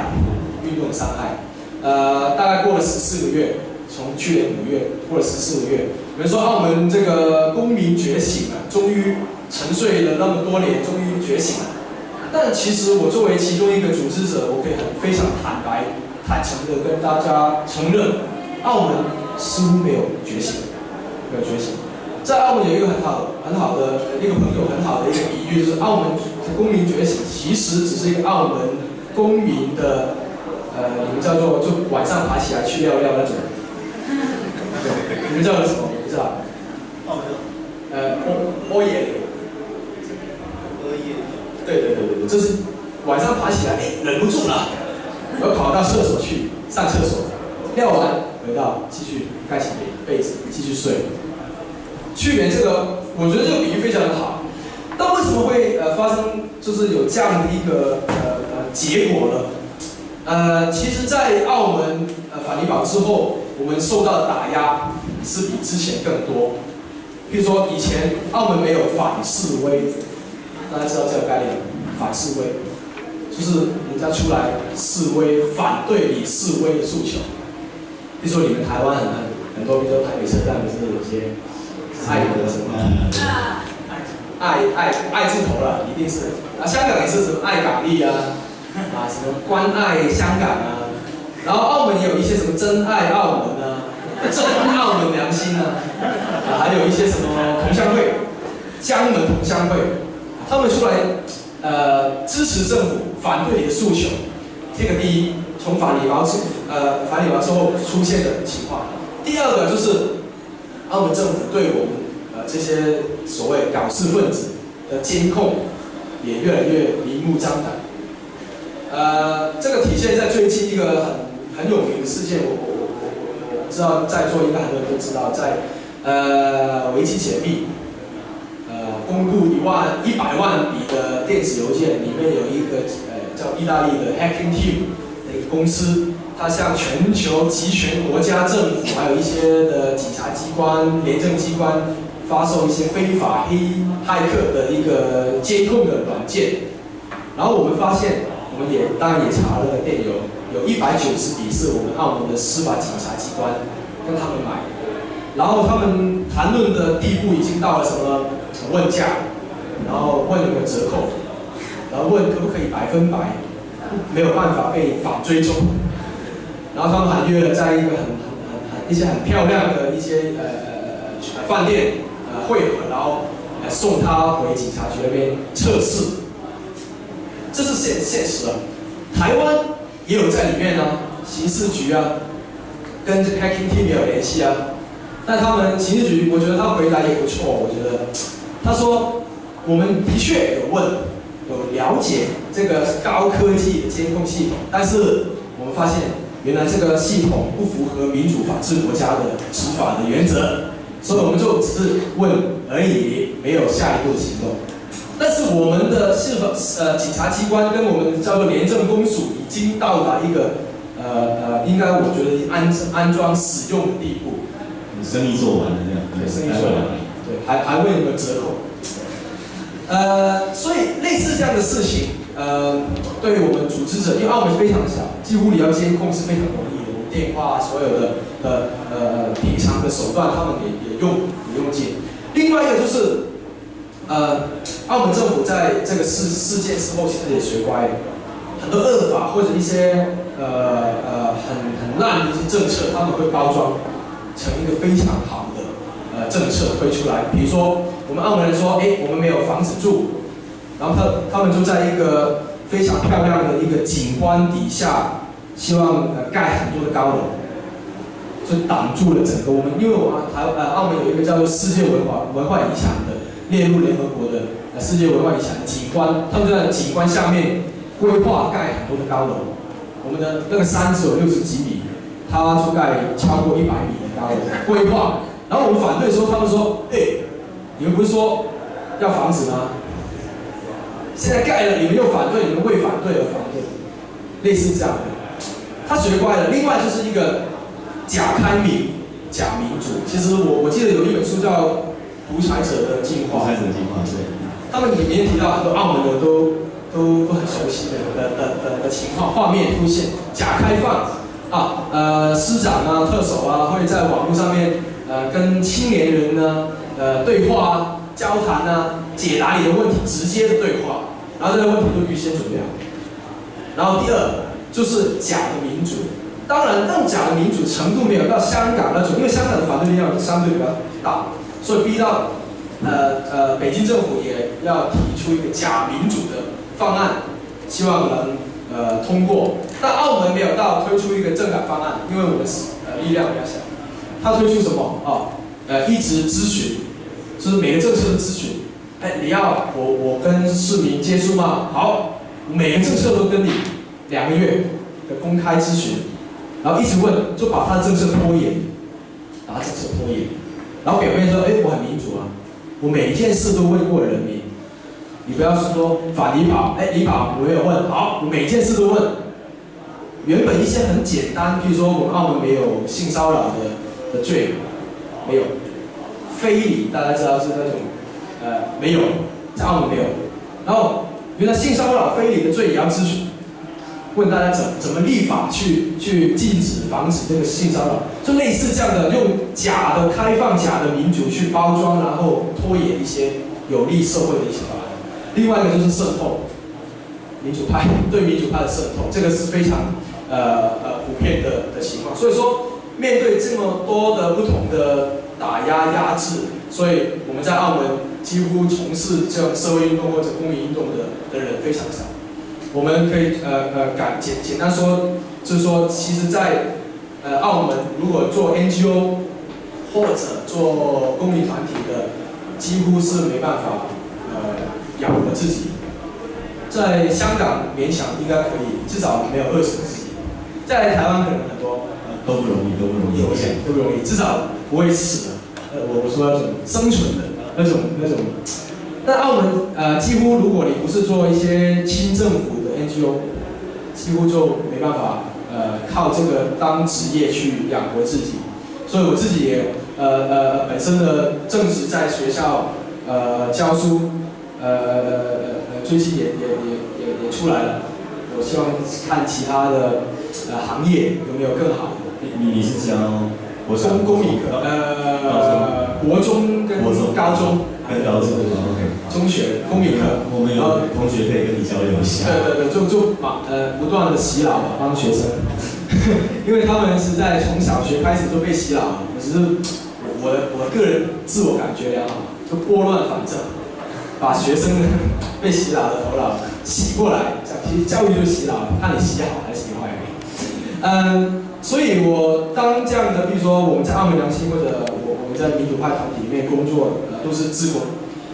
大概过了14个月，从去年5月过了14个月，有人说澳门这个公民觉醒了，终于沉睡了那么多年，终于觉醒了。但其实我作为其中一个组织者，我可以非常坦诚的跟大家承认，澳门似乎没有觉醒，没有觉醒。在澳门有一个很好的一个朋友很好的一个比喻，就是澳门公民觉醒其实只是一个澳门公民的你们叫做就晚上爬起来去尿尿那种，对，你们叫做什么？我不知道。屙夜流。对，就是晚上爬起来，忍不住了，我要跑到厕所去上厕所，尿完回到继续盖起被子继续睡。去年这个，我觉得这个比喻非常的好，但为什么会发生就是有这样的一个结果呢？其实，在澳门反离岛之后，我们受到的打压是比之前更多。譬如说，以前澳门没有反示威，大家知道这个概念，反示威就是人家出来示威，反对你示威的诉求。比如说，你们台湾很多，比如说台北车站不是有些。爱国什么？爱字头了，一定是。香港也是什么爱港力啊，什么关爱香港啊。然后澳门也有一些什么真爱澳门啊，真澳门良心啊，还有一些什么同乡会，江门同乡会，他们出来支持政府，反对你的诉求。这个第一，从反离岛之后出现的情况。第二个就是。澳门政府对我们这些所谓搞事分子的监控也越来越明目张胆。这个体现在最近一个很有名的事件，我知道在座应该很多人都知道，在维基解密，公布100万笔的电子邮件，里面有一个叫意大利的 Hacking Team 的一个公司。它向全球集权国家政府，还有一些的警察机关、廉政机关发售一些非法骇客的一个监控的软件。然后我们发现，我们当然也查了那个电邮，有190笔是我们澳门的司法警察机关跟他们买的。然后他们谈论的地步已经到了什么问价，然后问有没有折扣，然后问可不可以100%，没有办法被反追踪。然后他们还约了在一个一些很漂亮的一些饭店会合，然后送他回警察局那边测试。这是现实啊。台湾也有在里面啊，刑事局啊，跟这个 Hacking Team 也有联系啊。但他们刑事局，我觉得他回答也不错。我觉得他说我们的确有了解这个高科技的监控系统，但是我们发现。原来这个系统不符合民主法治国家的执法的原则，所以我们就只是问而已，没有下一步的行动。但是我们的警察机关跟我们叫做廉政公署已经到达一个应该我觉得安装使用的地步。 生意做完了这样， 对，生意做完了，对，还问有没有折扣？所以类似这样的事情。对于我们组织者，因为澳门非常小，几乎你要监控是非常容易的。我们电话所有的平常的手段，他们也用尽。另外一个就是，澳门政府在这个事件之后，其实也学乖了，很多恶法或者一些很烂的一些政策，他们会包装成一个非常好的政策推出来。比如说，我们澳门人说，我们没有房子住。然后他们就在一个非常漂亮的一个景观底下，希望盖很多的高楼，就挡住了整个我们，因为我们澳门有一个叫做世界文化遗产的列入联合国的世界文化遗产的景观，他们在景观下面规划盖很多的高楼。我们的那个山只有60几米，他就盖超过100米的高楼规划。然后我们反对的时候，他们说：“你们不是说要房子吗？现在盖了，你们又反对，你们为反对而反对，类似这样的。”他学乖了。另外就是一个假开明、假民主。其实我记得有一本书叫《独裁者的进化》。 独裁者进化，对。 他们里面提到很多澳门的都很熟悉的情况画面出现，假开放啊，师长啊、特首啊会在网络上面跟青年人呢对话啊、交谈啊，解答你的问题，直接的对话，然后这个问题都预先准备好。然后第二就是假的民主，当然那种假的民主程度没有到香港那种，因为香港的反对力量相对比较大，所以逼到北京政府也要提出一个假民主的方案，希望能通过。但澳门没有到推出一个政改方案，因为我们力量比较小。他推出什么一直咨询，就是每个政策的咨询。你要我跟市民接触吗？好，每个政策都跟你2个月的公开咨询，然后一直问，就把他的政策拖延，然后表面说，我很民主啊，我每一件事都问过人民。你不要说反离保，离保我没有问，好，我每件事都问。原本一些很简单，比如说我们澳门没有性骚扰的罪，没有。非礼大家知道是那种，没有，在澳门没有。然后原来性骚扰、非礼的罪也要咨询，问大家怎么立法去禁止、防止这个性骚扰，就类似这样的，用假的开放、假的民主去包装，然后拖延一些有利社会的一些法案。另外一个就是渗透，民主派对民主派的渗透，这个是非常普遍的情况。所以说，面对这么多的不同的打压压制，所以我们在澳门几乎从事这种社会运动或者公民运动的人非常少。我们可以简单说，就是说，其实在澳门如果做 NGO 或者做公民团体的，几乎是没办法养活自己。在香港勉强应该可以，至少没有饿死自己。在台湾可能很多都不容易，都不容易， 都不容易，至少不会死的。我说那种生存的那种。但澳门几乎如果你不是做一些亲政府的 NGO， 几乎就没办法靠这个当职业去养活自己。所以我自己也本身的正职在学校教书，最近也出来了。我希望看其他的行业有没有更好的。 你是教公民课，国中跟高中。 跟高中，OK。 中学公民课， 我们有同学可以跟你交流一下。 对，就不断的洗脑帮学生，因为他们实在从小学开始就被洗脑了。只是我个人自我感觉良好，就拨乱反正，把学生被洗脑的头脑洗过来。其实教育就是洗脑，看你洗好还是洗坏。所以我当这样的，比如说我们在澳门良心或者我们在民主派团体里面工作，都是志工。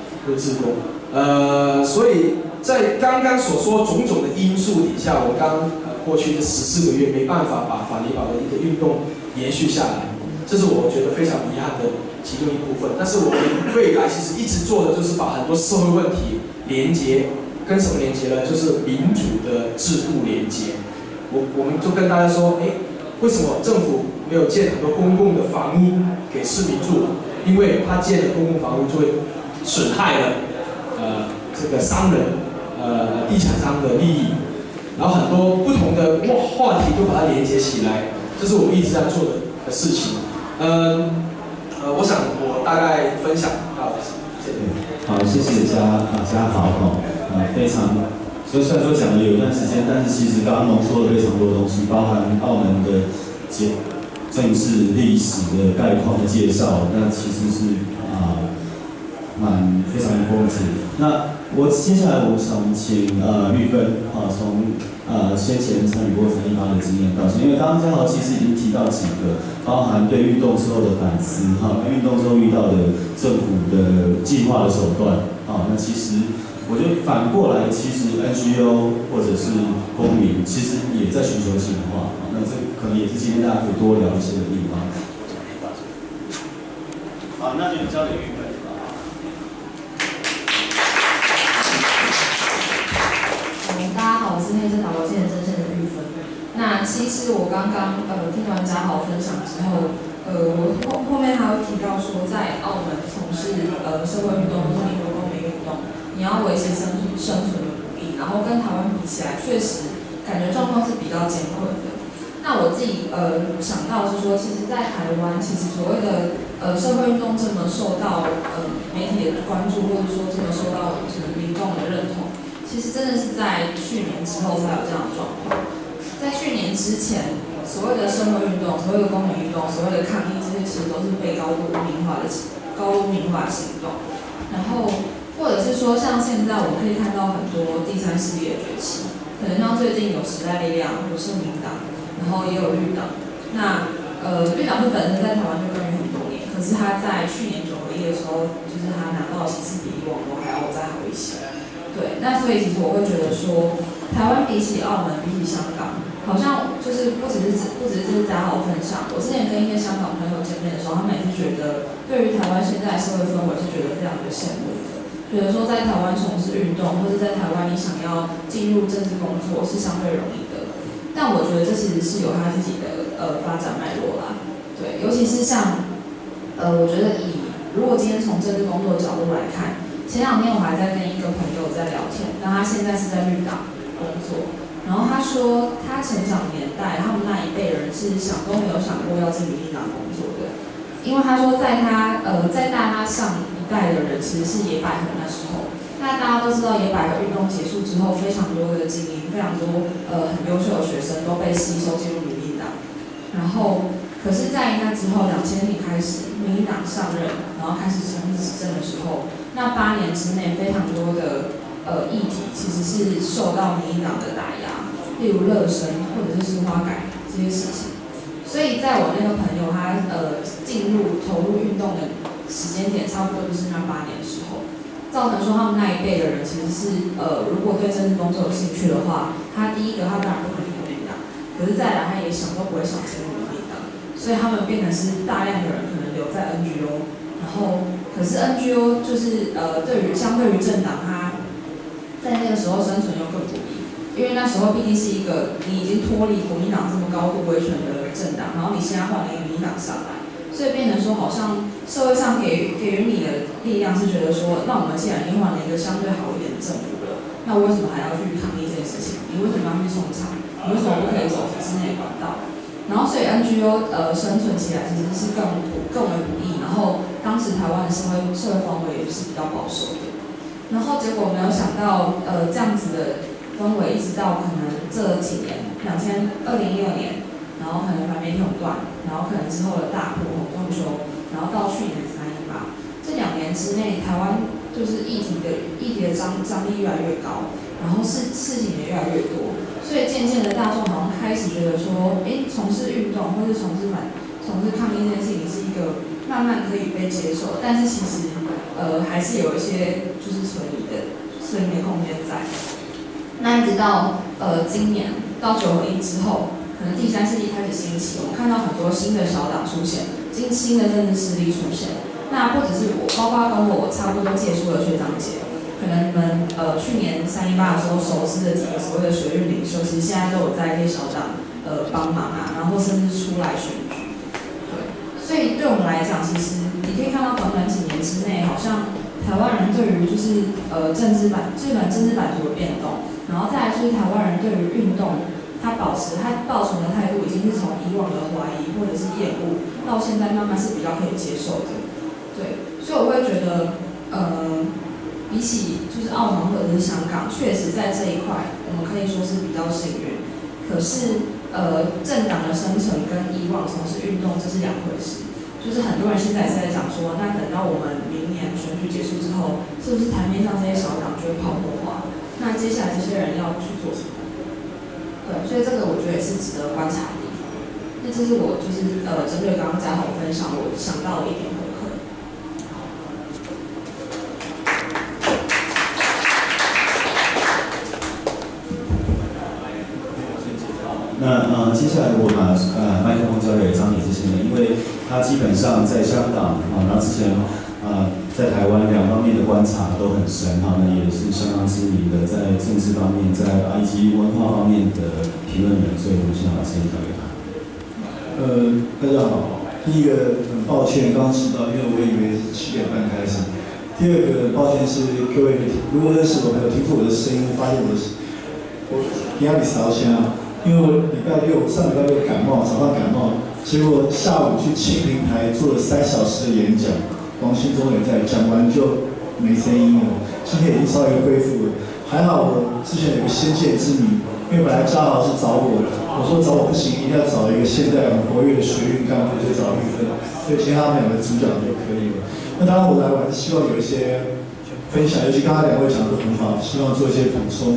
所以在刚刚所说种种的因素底下，我刚过去的14个月没办法把反离保的一个运动延续下来，这是我觉得非常遗憾的其中一部分。但是我们未来其实一直做的就是把很多社会问题连接，跟什么连接呢？就是民主的制度连接。我们就跟大家说，为什么政府没有建很多公共的房屋给市民住？因为他建的公共房屋就会损害了这个商人地产商的利益，然后很多不同的话题都把它连接起来，这是我们一直在做的事情。我想我大概分享到这里。 好，谢谢嘉豪非常。所以虽然说讲了有一段时间，但是其实刚刚浓缩了非常多东西，包含澳门的政治历史的概况的介绍，那其实是非常丰富。那我接下来我想请玉芬从先前参与过反立保的经验到现在，因为刚刚嘉豪其实已经提到几个，包含对运动之后的反思运动之后遇到的政府的计划的手段。 那其实我觉得反过来，其实 NGO 或者是公民，其实也在寻求进化。那这可能也是今天大家可以多聊一些的地方。好，那就交给玉芬。 大家好，我是黑色导游健身线的玉芬。那其实我刚刚听完嘉豪分享之后，我后面还有提到说，在澳门从事社会运动或者民主公民运动，你要维持生存的努力，然后跟台湾比起来，确实感觉状况是比较艰困的。那我自己想到是说，其实，在台湾，其实所谓的社会运动这么受到媒体的关注，或者说这么受到民众的认同，其实真的是在去年之后才有这样的状况。在去年之前，所谓的社会运动、所谓的公民运动、所谓的抗议，这些其实都是被高度民化行动。然后，或者是说，像现在我们可以看到很多第三势力的崛起，可能像最近有时代力量、有社民党，然后也有绿党。那绿党是本身在台湾就耕耘很多年，可是他在去年9合1的时候，就是他拿到的席次比以往都还要再好一些。对，那所以其实我会觉得说，台湾比起澳门，比起香港，好像就是不只是这是嘉豪分享。我之前跟一些香港朋友见面的时候，他们也是觉得，对于台湾现在的社会氛围是觉得非常的羡慕的。觉得说在台湾从事运动，或者在台湾你想要进入政治工作是相对容易的。但我觉得这其实是有他自己的发展脉络啦。对，尤其是像我觉得如果今天从政治工作的角度来看，前2天我还在跟一个朋友在聊天，那他现在是在绿党工作。然后他说，他成长年代，他们那一辈人是想都没有想过要进民进党工作的，因为他说在大他上一代的人其实是野百合那时候，那大家都知道野百合运动结束之后，非常多的精英，非常多很优秀的学生都被吸收进入民进党，然后可是，在那之后2000年开始，民进党上任，然后开始从事执政的时候，那8年之内非常多的议题其实是受到民进党的打压，例如热身或者是苏花改这些事情。所以在我那个朋友他投入运动的时间点，差不多就是那8年的时候，造成说他们那一辈的人其实是如果对政治工作有兴趣的话，他第一个他当然不可能去民进党，可是再来他也想都不会想进入民进党，所以他们变成是大量的人可能留在 NGO， 然后可是 NGO 就是相对于政党，它在那个时候生存又更不易，因为那时候毕竟是一个你已经脱离国民党这么高度威权的政党，然后你现在换了一个民进党上来，所以变成说好像社会上给予你的力量是觉得说，那我们既然已经换了一个相对好一点的政府了，那为什么还要去抗议这件事情？你为什么要去冲场？你为什么不可以走体制内的管道？然后所以 NGO 生存起来其实是更为不易，然后当时台湾的社会氛围也是比较保守的，然后结果没有想到这样子的氛围一直到可能这几年2016年，然后可能反媒体垄断，然后可能之后的大破红中秋，然后到去年318，这2年之内，台湾就是议题的张力越来越高，然后事情也越来越多，所以渐渐的大众好像开始觉得说，从事运动或是从事抗议这件事情是一个慢慢可以被接受，但是其实还是有一些就是存疑的空间在。那一直到今年到9合1之后，可能第三势力开始兴起，我们看到很多新的小党出现，新的政治势力出现。那不只是我，包括跟我差不多接触的学长姐，可能你们去年318的时候熟知的几个所谓的学运领袖，其实现在都有在一些小党帮忙啊，然后甚至出来选举。对，所以对我们来讲，其实你可以看到短短几年之内，好像台湾人对于就是政治版图的变动，然后再来就是台湾人对于运动，他抱存的态度已经是从以往的怀疑或者是厌恶，到现在慢慢是比较可以接受的。对，所以我会觉得，比起就是澳门或者是香港，确实在这一块我们可以说是比较幸运。可是政党的生存跟以往从事运动这是2回事。就是很多人现在也是在讲说，那等到我们明年选举结束之后，是不是台面上这些小党就会泡沫化？那接下来这些人要去做什么？对，所以这个我觉得也是值得观察的地方。那这是我就是针对刚刚嘉豪分享我想到的一点回馈。 接下来我把麦克风交给张理之先生，因为他基本上在香港然后之前在台湾两方面的观察都很深那也是相当知名的在政治方面、在以及文化方面的评论人，所以我们先把时间交给他。 大家好。第一个很抱歉，刚刚迟到，因为我以为是7点半开始。第二个抱歉是各位，如果认识我还有听过我的声音，发现我压力烧香，因为我上礼拜六感冒，早上感冒，结果下午去青平台做了3小时的演讲，王兴忠也在，讲完就没声音了。今天已经稍微恢复了，还好我之前有个先见之明，因为本来嘉豪是找我说找我不行，一定要找一个现在很活跃的学运干部，就找玉芬，所以其他他们2个主讲就可以了。那当然我来，我还是希望有一些分享，尤其刚才2位讲的很好，希望做一些补充。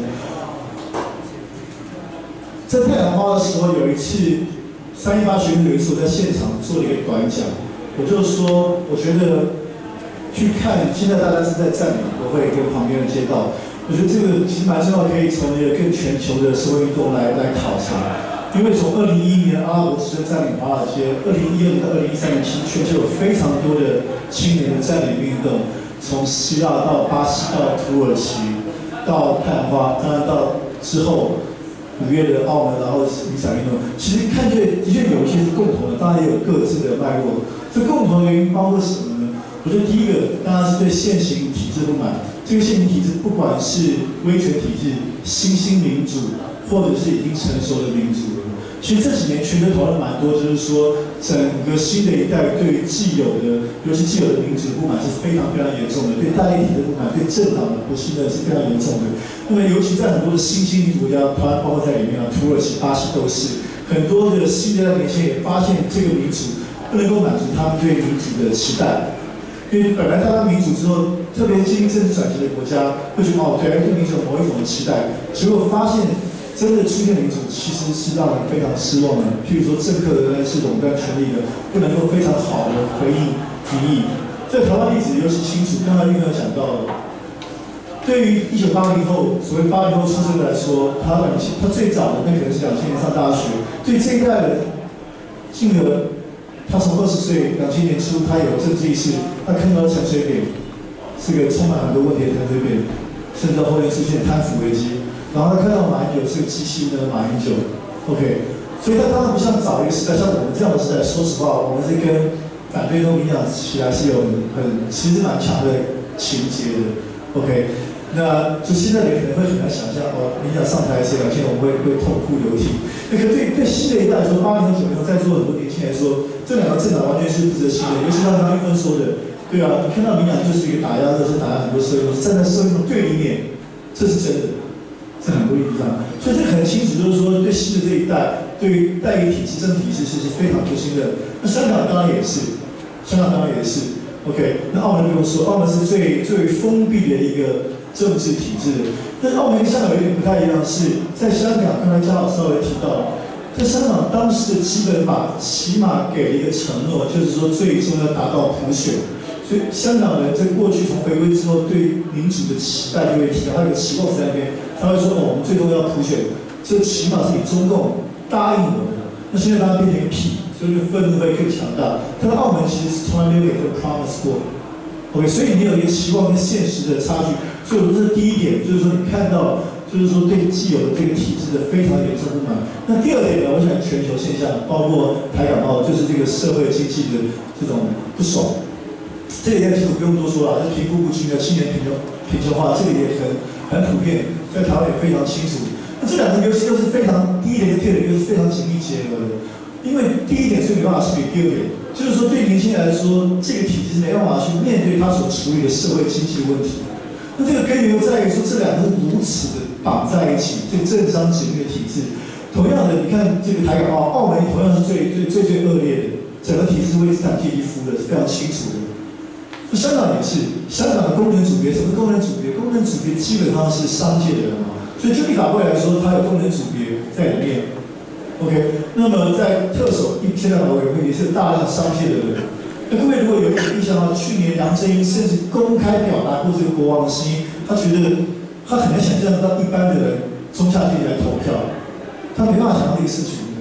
在太阳花的时候，有一次318学运有一次我在现场做了一个短讲，我就说我觉得去看现在大家是在占领国会跟旁边的街道。我觉得这个其实蛮重要，可以从一个更全球的社会运动来考察。因为从2011年阿拉伯之春占领华尔街，2012年到2013年，其实全球有非常多的青年的占领运动，从希腊到巴西到土耳其，到太阳花，当然到之后5月的澳门，然后雨伞运动，其实看起来的确有一些是共同的，当然也有各自的脉络。这共同的原因包括什么呢？我觉得第一个当然是对现行体制不满。这个现行体制，不管是威权体制、新兴民主，或者是已经成熟的民主了，其实这几年全球讨论蛮多，就是说整个新的一代对于既有的，尤其既有的民主不满是非常非常严重的，对大一体的不满，对政党的不信任是非常严重的。那么尤其在很多的新兴民主国家，台湾包括在里面土耳其、巴西都是，很多的新的年轻人也发现这个民主不能够满足他们对民主的期待。因为本来大家民主之后，特别是经历政治转型的国家，会觉得对民主有某一种的期待，结果发现真的出现民主其实是让人非常失望的。譬如说政客仍然是垄断权力的，不能够非常好的回应民意。在台湾例子尤其清楚，刚才玉芬讲到了，对于1980后，所谓80后出生的来说，他最早的那可能是2000年上大学，对这一代人，进而他从20岁2000年初，他有政治意识，他看到陈水扁是个充满很多问题的陈水扁，甚至后面出现贪腐危机，然后他看到马英九是个机器的马英九 ，OK， 所以他当然不像早一个时代，像我们这样的时代，说实话，我们是跟反对中影响起来是有其实蛮强的情节的 ，OK， 那就现在人可能会很难想象民进党上台时，2000年我们会痛哭流涕。那可对新的一代来说，80后、90后在座很多年轻人来说，这2个政党完全是不值得信任。尤其像刚玉芬说的，对啊，你看到民进党就是一个打压热是打压很多社会，站在社会的对立面，这是真的，在很多意义上。所以这很清楚，就是说对新的这一代，对于代议体制、政体制是非常不信任。那香港当然也是，OK， 那澳门不用说，澳门是最封闭的一个政治体制。但是澳门跟香港有点不太一样，是在香港，刚才嘉豪稍微提到，在香港当时的基本法起码给了一个承诺，就是说最终要达到普选。所以香港人在过去从回归之后对民主的期待就会提高，他有个期望在那边，他会说我们最终要普选，这起码是你中共答应我们的。那现在当然变成一个屁，所以愤怒会更强大。但是澳门其实从来没有给这个 promise 过。OK， 所以你有一个期望跟现实的差距，所以这是第一点，就是说你看到，就是说对既有的这个体制的非常严重不满。那第二点呢，我想全球现象，包括台港澳，就是这个社会经济的这种不爽。这个也不用多说了，这贫富不均的青年贫穷化，这个也很普遍，在台湾也非常清楚。那这2个游戏又是非常第一点跟第二点又是非常紧密结合的，因为第一点是没办法处理，第二点。就是说，对年轻人来说，这个体制是没办法去面对他所处理的社会经济问题。那这个根源又在于说，这2个是如此的绑在一起，这个政商紧密的体制。同样的，你看这个台港澳门同样是最恶劣的，整个体制是为资产阶级服务的，是非常清楚的。那香港也是，香港的功能组别，什么功能组别？功能组别基本上是商界的人嘛，所以就立法会来说，它有功能组别在里面。OK， 那么在特首现在委员会也是大量商界的人。那各位如果有印象的话，去年梁振英甚至公开表达过这个国王的声音，他觉得他很难想象到一般的人中下阶级来投票，他没办法想到这个事情的。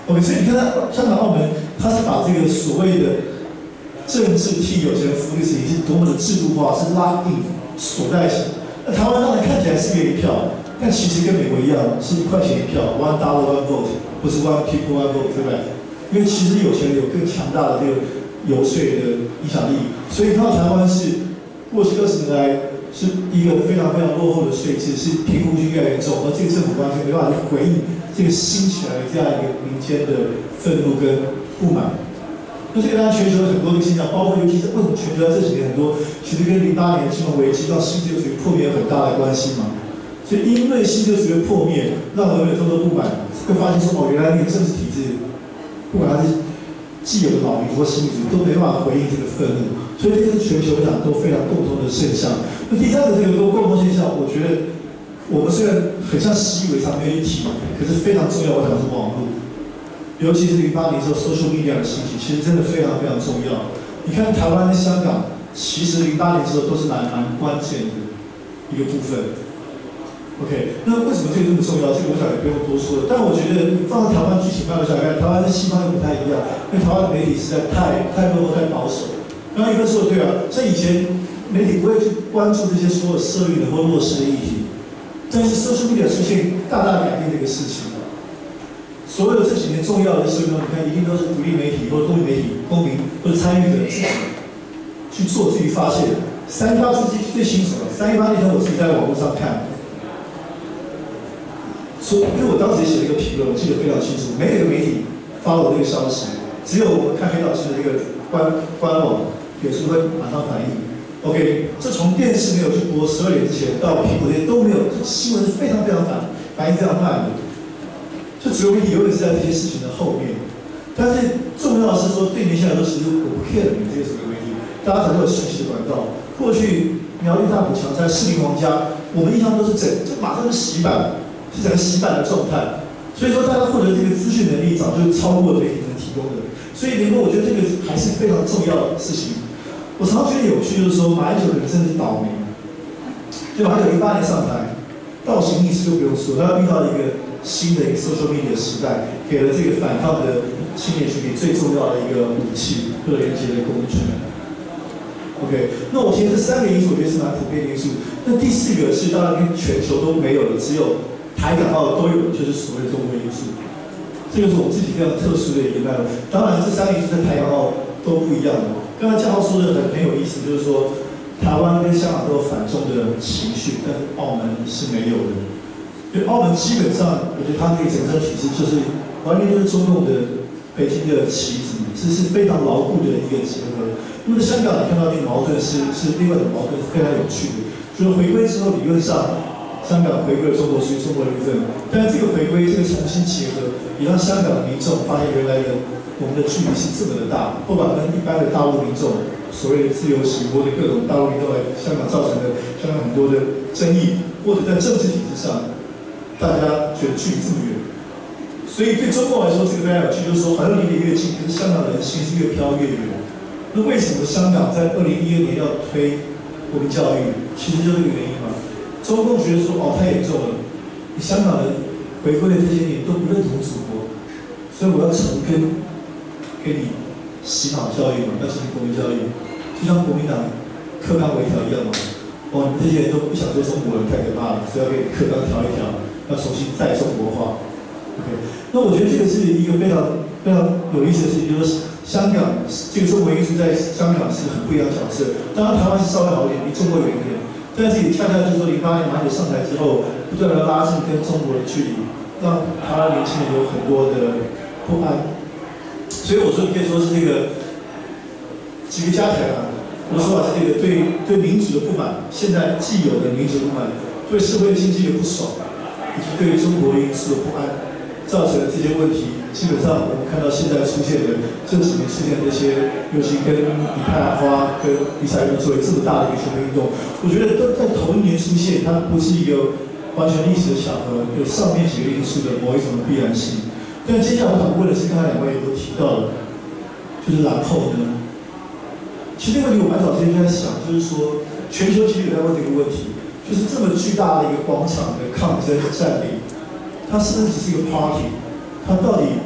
OK， 所以你看到香港、澳门，它是把这个所谓的政治替有钱人服务的事情是多么的制度化，是拉硬锁在一起。那台湾当然看起来是1人1票，但其实跟美国一样，是1块钱1票 ，$1 1 vote， 不是 1 people 1 vote， 对不对？因为其实有钱人有更强大的这个游说的影响力，所以看到台湾是过去20年来是一个非常非常落后的税制，是贫富距越来越重，而这个政府关系没办法去回应这个兴起来的这样一个民间的愤怒跟不满。那这个当然全球有很多的现象，包括尤其是为什么全球在这几年很多，其实跟08年的金融危机到新自由主义破灭有很大的关系嘛。所以因为新自由主义破灭，让人们有这么多不满，会发现说哦，原来那个政治体制，不管它是既有的老民或新民主，都没办法回应这个愤怒。所以这是全球讲都非常共同的现象。那第三个这个共同现象，我觉得我们虽然很像习以为常没有一提，可是非常重要。我想是网络，尤其是08年之后 social media 的兴起，其实真的非常非常重要。你看台湾跟香港，其实08年之后都是蛮关键的一个部分。OK， 那为什么这个这么重要？这个我想也不用多说了。但我觉得放在台湾具体脉络下看，台湾跟西方又不太一样，因为台湾的媒体实在太落后、太保守。刚刚一分说的对啊，像以前媒体不会去关注这些所有社运的或弱势的议题，但是 social media 出现大大改变这个事情。所有这几年重要的社运，你看一定都是独立媒体或者公民媒体、公民或者参与者自己去做、自己发现。318最清楚了，318那天我自己在网络上看。因为我当时写了一个评论，我记得非常清楚，每个媒体发了我这个消息，只有我们看黑道记的这个官网有时会马上反应。OK， 这从电视没有去播12点之前到苹果这些都没有，这新闻是非常非常反应非常慢的。就主流媒体永远是在这些事情的后面，但是重要的是说，对年轻人来说，其实我不 care 你们这些主流媒体，大家早就有讯息的管道。过去苗栗大埔强拆、士林王家，我们印象都是就马上就洗版。是整个洗版的状态，所以说大家获得这个资讯能力早就超过媒体能提供的，所以联合我觉得这个还是非常重要的事情。我常常觉得有趣，就是说马英九人真的是倒霉，就马英九08年上台，倒行逆施就不用说，他遇到一个新的一个 social media 时代，给了这个反抗的青年群体最重要的一个武器和连接的工具。OK， 那我提的这3个因素，我觉得是蛮普遍的因素。那第4个是当然跟全球都没有的，只有台港澳都有，就是所谓的中国因素，这个是我们自己非常特殊的一个脉络。当然，这3个因素在台港澳都不一样的。刚才嘉豪说的很有意思，就是说台湾跟香港都有反中的情绪，但是澳门是没有的。因为澳门基本上，我觉得它那个整个体制就是完全就是中共的北京的棋子，这是非常牢固的一个结合。那么在香港，你看到那个矛盾是另外的矛盾，是非常有趣的。就是回归之后，理论上。香港回归了中国，属于中国的一部分。但是这个回归，这个重新结合，也让香港的民众发现原来的我们的距离是这么的大，不管跟一般的大陆民众所谓的自由行或者各种大陆民众来香港造成的香港很多的争议，或者在政治体制上，大家觉得距离这么远。所以对中共来说，这个非常有趣，就是说好像离得越近，可是香港人心是越飘越远。那为什么香港在2012年要推国民教育？其实就是这个原因嘛。中共觉得说哦太严重了，你香港人回归的这些年都不认同祖国，所以我要成根给你洗脑教育嘛，要进行国民教育，就像国民党课纲微调一样嘛。哦，你们这些人都不想做中国人，太可怕了，所以要给课纲调一调，要重新再中国化。OK， 那我觉得这个是一个非常非常有意思的事情，就是香港这个中国因素在香港是很不一样的角色。当然台湾是稍微好一点，离中国远一点。但是也恰恰就是说，08年马英九上台之后，不断的拉近跟中国的距离，让台湾年轻人有很多的不安。所以我说，你可以说是这个几个加起来啊，我说法是这个对民主的不满，现在既有的民主不满，对社会经济的不爽，以及对中国因素的不安，造成的这些问题，基本上我们看到现在出现的这几年出现的这些，尤其跟以太阳花跟雨伞运动作为这么大的一个全民运动，我觉得都在同一年出现，它不是一个完全历史的巧合，有上面几个因素的某一种必然性。但接下来我想问的是，刚才2位也都提到了，就是然后呢？其实这个问题我蛮早之前就在想，就是说全球其实也在问这个问题，就是这么巨大的一个广场的抗争占领。它是不是只是一个 party？ 它到底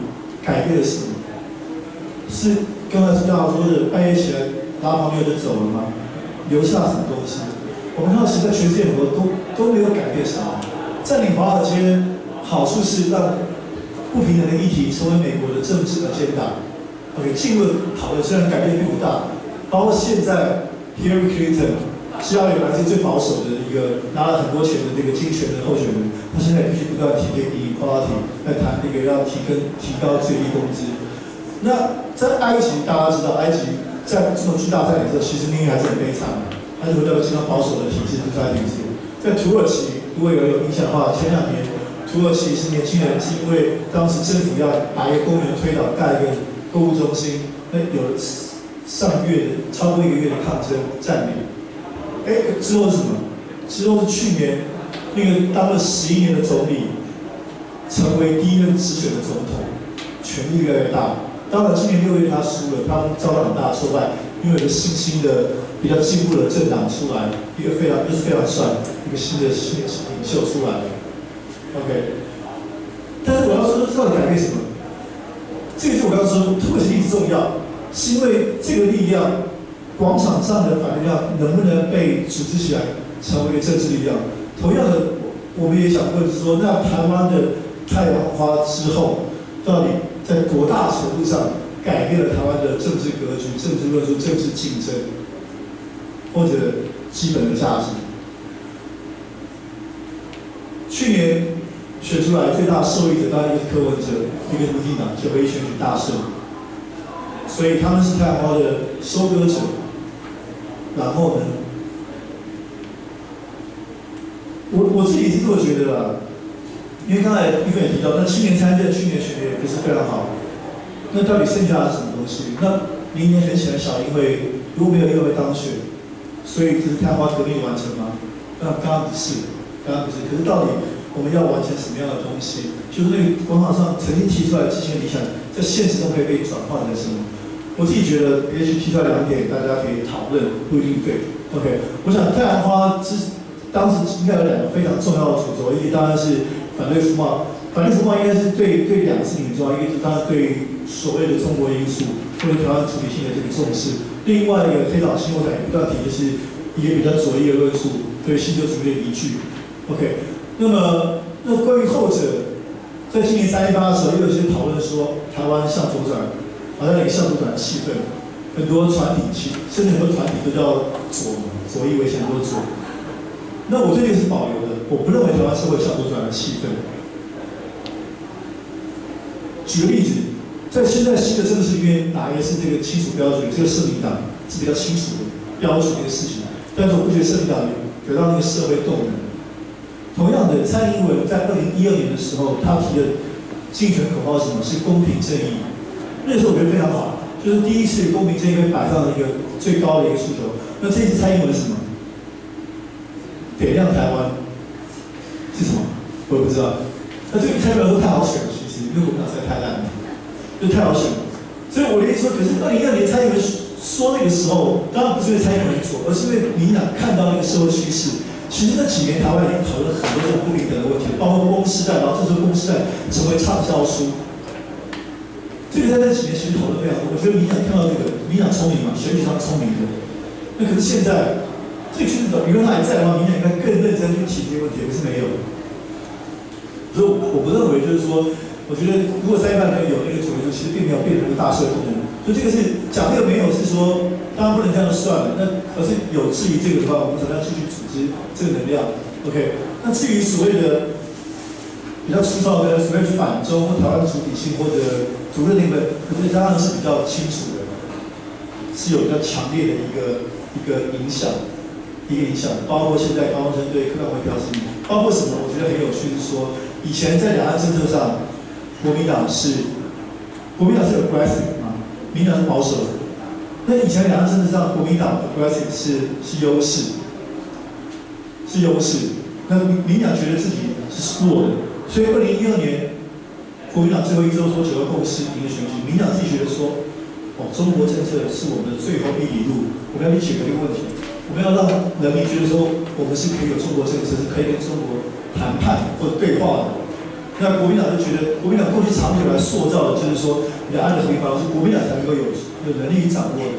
改变了什么？是刚才大家说的半夜起来拉朋友就走了吗？留下什么东西？我们看到其实在全世界很多都没有改变什么。占领华尔街，好处是让不平等的议题成为美国的政治agenda。OK， 进入讨论虽然改变并不大，包括现在 Hillary Clinton 是要有来自最保守的一个拿了很多钱的这个竞选的候选人，他现在必须不断提这个 inequality， 来谈那个要提高最低工资。那在埃及，大家知道埃及在这种巨大占领之后，其实命运还是很悲惨的，它是回到非常保守的体制，独裁体制。在土耳其，如果有印象的话，前2年土耳其是年轻人是因为当时政府要把一个公园推倒，盖一个购物中心，那有上月的超过1个月的抗争占领。之后是什么？之后是去年那个当了11年的总理，成为第1任直选的总统，权力越来越大。当然，今年6月他输了，他遭到很大的挫败，因为有个新的比较进步的政党出来，一个非常帅，一个新的领袖出来了。OK， 但是我要说，到底改变什么？这个就我刚刚说，土耳其例子重要，是因为这个力量，广场上的反力量能不能被组织起来，成为政治力量？同样的，我们也想问说，那台湾的太阳花之后，到底在多大程度上改变了台湾的政治格局、政治论述、政治竞争，或者基本的价值？去年选出来最大受益者当然就是柯文哲，一个民进党就可以选举大胜，所以他们是太阳花的收割者。然后呢，我自己是这么觉得啦，因为刚才玉芬也提到，那青年参政，去年选的也不是非常好，那到底剩下的是什么东西？那明年很显然小英会如果没有意外当选，所以这是太阳花革命完成吗？当然不是，可是到底我们要完成什么样的东西？就是那个广场上曾经提出来的之前理想，在现实中可以被转换成什么？我自己觉得，也许提出来2点，大家可以讨论，不一定对。OK， 我想太阳花当时应该有2个非常重要的主轴，一个当然是反对服贸，反对服贸应该是对2个事情很重要，一个是当然对所谓的中国因素或者台湾主体性的这个重视，另外一个黑岛新我想也不断提的是一个比较左翼的论述，对新旧主义的依据。OK， 那关于后者，在今年318的时候，也有一些讨论说台湾向左转。好像有一个向左转的气氛，很多团体甚至很多团体都叫左翼维权都左。那我对这个是保留的，我不认为台湾社会向左转的气氛。举个例子，在现在新的政治里面，哪一个是这个清楚标准？这个社民党是比较清楚的标准的事情，但是我不觉得社民党得到那个社会动能。同样的，蔡英文在2012年的时候，他提的竞选口号是什么？是公平正义。那时候我觉得非常好，就是第一次公平正义被摆上了一个最高的一个诉求。那这一次蔡英文是什么？点亮台湾是什么？我也不知道。那这个蔡英文说太好选了，其实因为国民党实在太烂了，就太好选了。所以我的意思说，可是2012年蔡英文说那个时候，当然不是因为蔡英文做，而是因为民进党看到那个社会趋势。其实那几年台湾已经讨论了很多这种不平等的问题，包括公世代，然后这时候公世代成为畅销书。这个在这几年其实讨论非常多，我觉得民进党看到这个，民进党聪明嘛，选举上聪明的。那可是现在，这个趋势理论上还在的话，民进党应该更认真去提这些问题，可是没有。所以我不认为就是说，我觉得如果318没有那个主流，其实并没有变成一个大社会功能。所以这个是讲这个没有是说，当然不能这样算了，那而是有质疑这个的话，我们才要继续组织这个能量。OK， 那至于所谓的比较粗糙的所谓反中或台湾主体性或者主任那个，可是当然是比较清楚的，是有比较强烈的一个影响，包括现在高中生对课纲会标示，包括什么？我觉得很有趣是说，以前在两岸政策上，国民党是 aggressive 嘛，民进党是保守的。那以前两岸政治上，国民党 aggressive 是优势，那民进党觉得自己是弱的，所以2012年。国民党最后一周说9个共识赢了选举，民进党自己觉得说，中国政策是我们的最后一里路，我们要去解决这个问题，我们要让人民觉得说，我们是可以有中国政策，是可以跟中国谈判或者对话的。 那国民党就觉得，国民党过去长久来塑造的就是说，两岸的和平繁荣是国民党才能够有能力掌握的。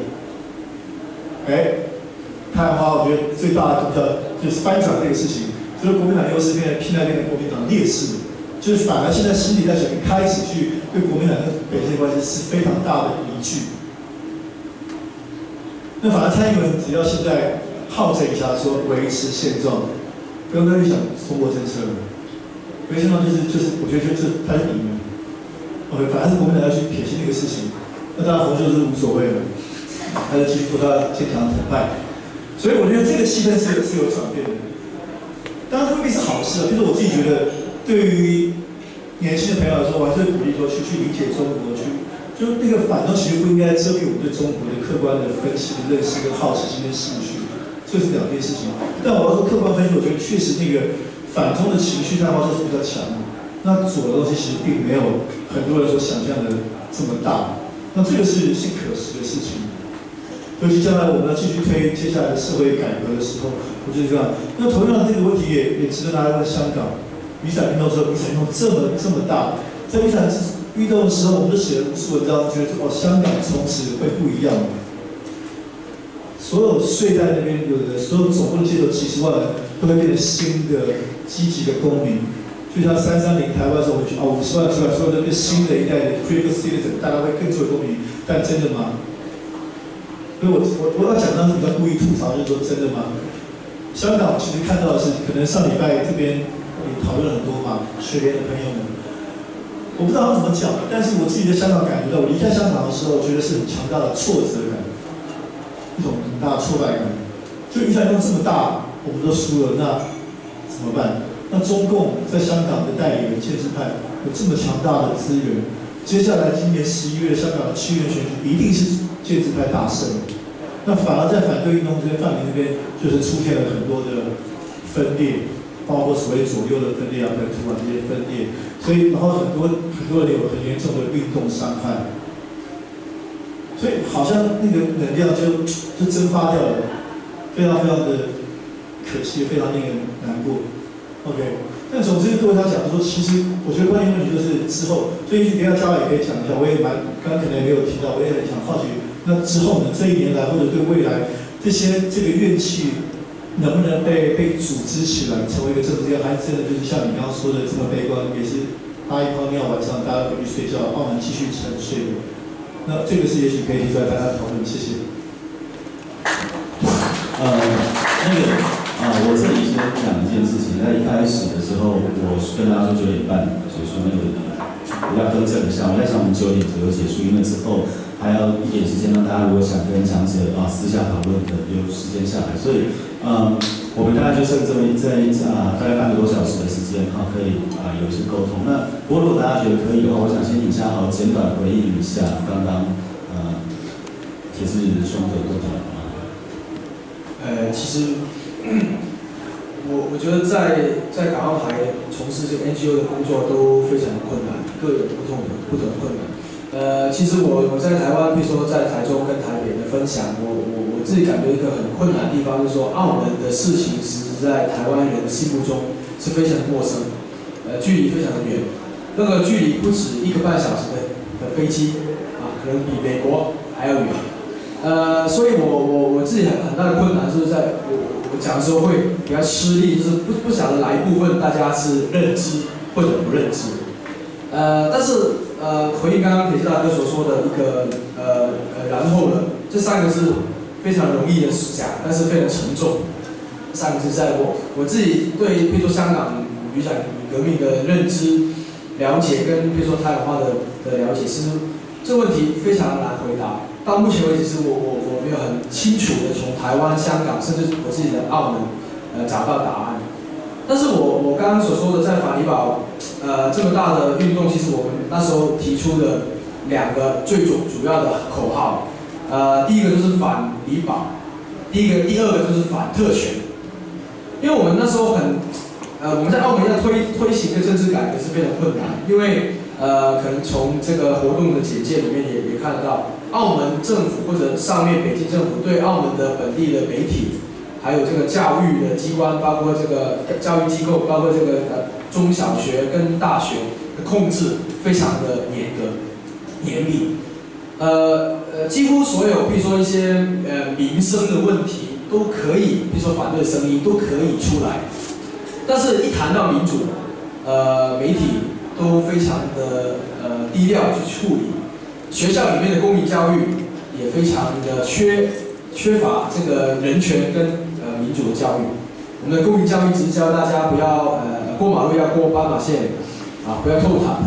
太阳花我觉得最大的功效就是翻转这个事情，就是国民党优势现在变成国民党劣势，就是反而现在新一代选民开始去对国民党跟北京的关系是非常大的疑惧。那反而蔡英文只要现在号召一下说维持现状，不用再去想中国政策了。维持现状就是我觉得他是赢了。OK， 反而是国民党要去撇清这个事情，那当然洪秀是无所谓了，他就继续做他坚强的统派。所以我觉得这个气氛是有转变的。当然未必是好事啊，就是我自己觉得，对于年轻的朋友来说，我还是会鼓励说去理解中国，就那个反动其实不应该遮蔽我们对中国的客观的分析、的认识跟好奇心跟兴趣，这是两件事情。但我要说客观分析，我觉得确实那个反中的情绪淡化就是比较强的。那左的东西其实并没有很多人所想象的这么大，那这个是可惜的事情。尤其将来我们要继续推接下来的社会改革的时候，我觉得这样。那同样这个问题也值得拿来问香港。雨伞运动之后，雨伞运动这么大，在雨伞运动的时候，我们就写了无数文章，觉得香港从此会不一样。所有睡在那边有的，所有总共的街头几十万人，都会变成新的积极的公民。就像330台湾的时候，我们去50万出来，所有的新的一代的 critical citizen， 大家会更作为公民。但真的吗？所以我要讲到比较故意吐槽，就是说真的吗？香港其实看到的是，可能上礼拜这边也讨论很多嘛，学联的朋友们，我不知道他怎么讲，但是我自己在香港感觉到，我离开香港的时候，我觉得是很强大的挫折感，一种很大的挫败感。就雨伞运动这么大，我们都输了，那怎么办？那中共在香港的代理人建制派有这么强大的资源，接下来今年11月香港的7月选举一定是建制派大胜。那反而在反对运动这边，泛民这边就是出现了很多的分裂，包括所谓左右的分裂啊、本土啊这些分裂，所以然后很多人有很严重的运动伤害，所以好像那个能量就蒸发掉了，非常的可惜，非常令人难过。OK， 但总之各位他讲说，其实我觉得关键问题就是之后，所以等一下嘉伟也可以讲一下，我也刚刚可能也没有提到，我也很想好奇。那之后呢？这1年来，或者对未来这个怨气，能不能被组织起来，成为一个政治家，还是真的就是像你刚刚说的这么悲观，也是搭一泡尿，晚上大家回去睡觉，澳门继续沉睡的？那这个是也许可以提出来大家讨论，谢谢。 我这里先讲一件事情，在一开始的时候，我跟大家说9点半结束，那个我要更正一下，我在想我们9点左右结束，因为之后还要一点时间让大家如果想跟讲者私下讨论的有时间下来，所以我们大概就剩这大概半个多小时的时间可以有一些沟通。那不过如果大家觉得可以的话，我想先请嘉豪简短回应一下刚刚铁志兄的问题。 其实我觉得在港澳台从事这个 NGO 的工作都非常困难，各有不同的困难。其实我在台湾，比如说在台中跟台北的分享，我自己感觉一个很困难的地方，就是说澳门的事情，其实在台湾人的心目中是非常陌生，距离非常的远，那个距离不止1个半小时的飞机可能比美国还要远。所以我自己很大的困难就是在我讲的时候会比较吃力，就是不晓得哪一部分大家是认知或者不认知。但是回应刚刚铁志大哥所说的一个然后呢，这3个是非常容易的讲，但是非常沉重。3个是在我自己对比如说香港雨伞革命的认知了解，跟比如说太阳花的了解，其实这个问题非常难回答。到目前为止，是我没有很清楚的从台湾、香港，甚至我自己的澳门，找到答案。但是我刚刚所说的在反离保，这么大的运动，其实我们那时候提出的2个最主要的口号，第一个就是反离保，第二个就是反特权。因为我们那时候我们在澳门要推行一个政治改革是非常困难，因为可能从这个活动的简介里面也看得到。澳门政府或者上面北京政府对澳门的本地的媒体，还有这个教育的机关，包括这个教育机构，包括这个中小学跟大学的控制非常的严格、严密。几乎所有，比如说一些民生的问题都可以，比如说反对声音都可以出来。但是，一谈到民主，媒体都非常的低调去处理。学校里面的公民教育也非常的缺乏这个人权跟民主的教育。我们的公民教育只是教大家不要过马路要过斑马线，啊，不要吐痰，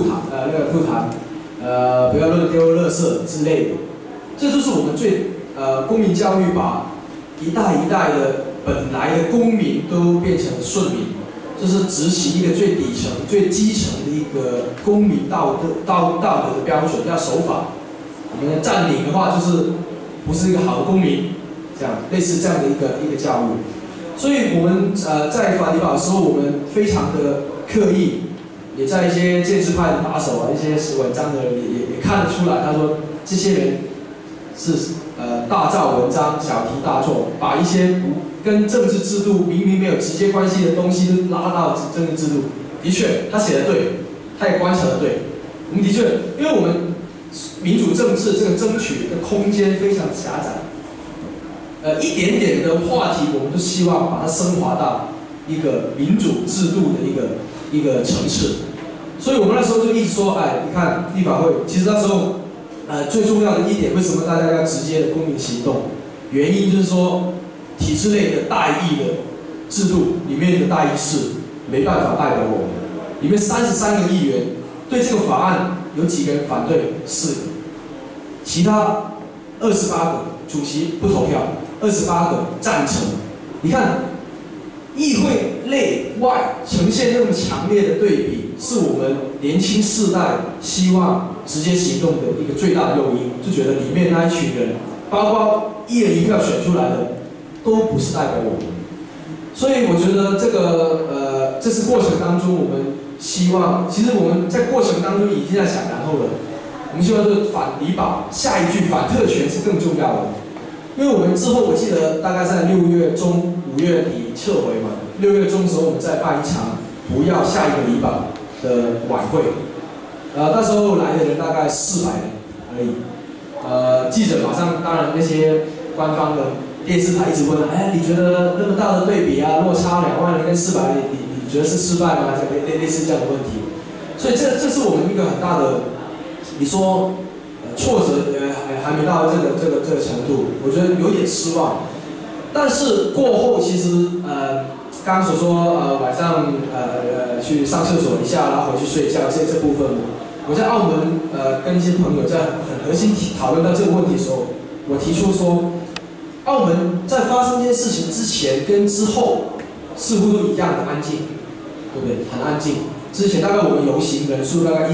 不要乱丢垃圾之类的。这就是我们公民教育把一代一代的本来的公民都变成顺民，就是执行一个最底层、最基层的一个公民道德的标准，要守法。我们占领的话，就是不是一个好的公民，这样类似这样的一个教育。所以我们在法理堡的时候，我们非常的刻意，也在一些建制派的打手啊、一些写文章的人也看得出来，他说这些人是大造文章、小题大做，把一些跟政治制度明明没有直接关系的东西都拉到政治制度。的确，他写的对，他也观察的对。我们的确，因为我们民主政治这个争取的空间非常狭窄。一点点的话题，我们都希望把它升华到一个民主制度的一个层次。所以我们那时候就一直说，哎，你看立法会，其实那时候，最重要的一点，为什么大家要直接的公民行动？原因就是说，体制内的代议的制度里面的代议士没办法代表我们，里面33个议员对这个法案有几个人反对？4个，其他28个主席不投票。28个赞成，你看，议会内外呈现那么强烈的对比，是我们年轻世代希望直接行动的一个最大的诱因，就觉得里面那一群人，包括1人1票选出来的，都不是代表我们。所以我觉得这是过程当中我们希望，其实我们在过程当中已经在想然后了，我们希望是反离保，下一句反特权是更重要的。因为我们之后，我记得大概在6月中、5月底撤回嘛。6月中的时候，我们再办一场不要下一个离保的晚会。那时候来的人大概400人而已。记者马上，当然那些官方的电视台一直问，哎，你觉得那么大的对比啊，落差2万人跟400人，你觉得是失败吗？类似这样的问题。所以这是我们一个很大的，你说。挫折还没到这个程度，我觉得有点失望。但是过后其实刚刚所说晚上去上厕所一下，然后回去睡觉这部分，我在澳门跟一些朋友在很核心讨论到这个问题的时候，我提出说，澳门在发生这件事情之前跟之后似乎都一样的安静，对不对？很安静。之前大概我们游行人数大概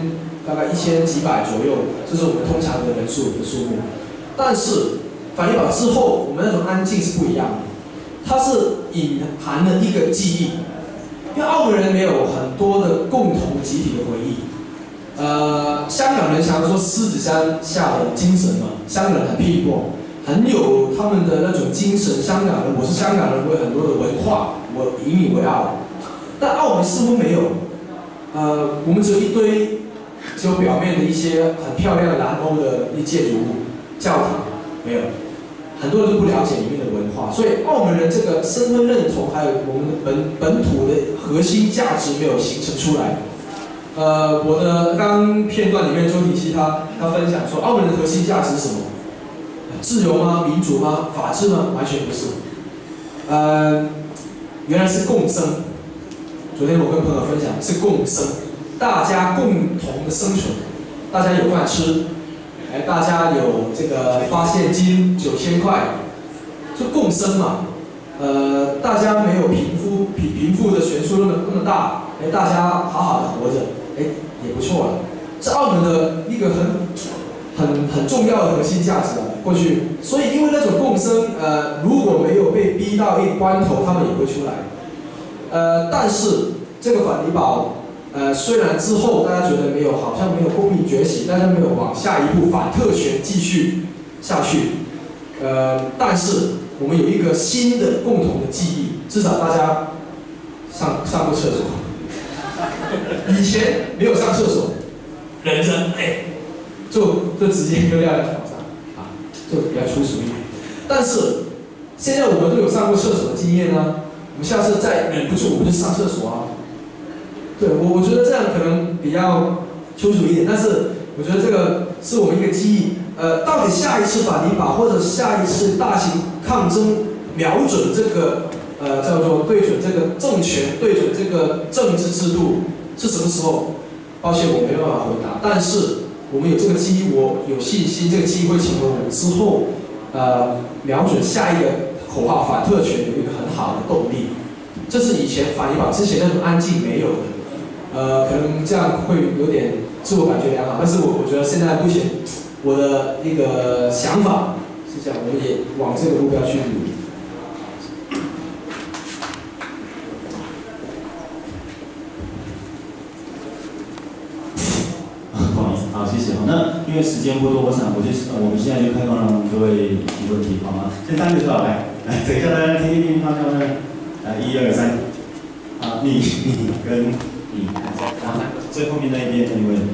1000几百左右，这是我们通常的人数的数目。但是反离保之后，我们那种安静是不一样的，它是隐含了一个记忆。因为澳门人没有很多的共同集体的回忆。香港人常说狮子山下的精神嘛，香港人很拼搏，很有他们的那种精神。香港人，我是香港人，我有很多的文化，我以你为傲。但澳门似乎没有，我们只有一堆。只有表面的一些很漂亮的南欧的一建筑物、教堂，没有，很多人都不了解里面的文化，所以澳门人这个身份认同还有我们的本土的核心价值没有形成出来。我的刚片段里面周体希他分享说，澳门的核心价值是什么？自由吗？民主吗？法治吗？完全不是。原来是共生。昨天我跟朋友分享是共生。大家共同的生存，大家有饭吃，大家有这个发现金9000块，就共生嘛。大家没有贫富的悬殊那么大，大家好好的活着，也不错了。是澳门的一个很重要的核心价值啊。过去，所以因为那种共生，如果没有被逼到一个关头，他们也会出来。但是这个反离保。虽然之后大家觉得好像没有公民崛起，大家没有往下一步反特权继续下去，但是我们有一个新的共同的记忆，至少大家上过厕所， 以前没有上厕所，忍着，就直接就撂在床上，啊，就比较粗俗一点。但是现在我们都有上过厕所的经验呢，我们下次再忍不住，我们就上厕所啊。对，我觉得这样可能比较粗俗一点，但是我觉得这个是我们一个记忆。到底下一次反篱笆或者下一次大型抗争，瞄准这个叫做对准这个政权、对准这个政治制度是什么时候？抱歉，我没办法回答。但是我们有这个记忆，我有信心，这个记忆会成为我们之后瞄准下一个口号反特权有一个很好的动力。这是以前反篱笆之前那种安静没有的。可能这样会有点自我感觉良好，但是我觉得现在目前我的一个想法是这样，我们也往这个目标去努力。 不好意思，好，谢谢。好，那因为时间不多，我想我们现在就开放让各位提问题，好吗？先3个就好，来，等一下大家听一听，方向呢，来1、2、3，啊，你跟你，然后最后面那一边那位。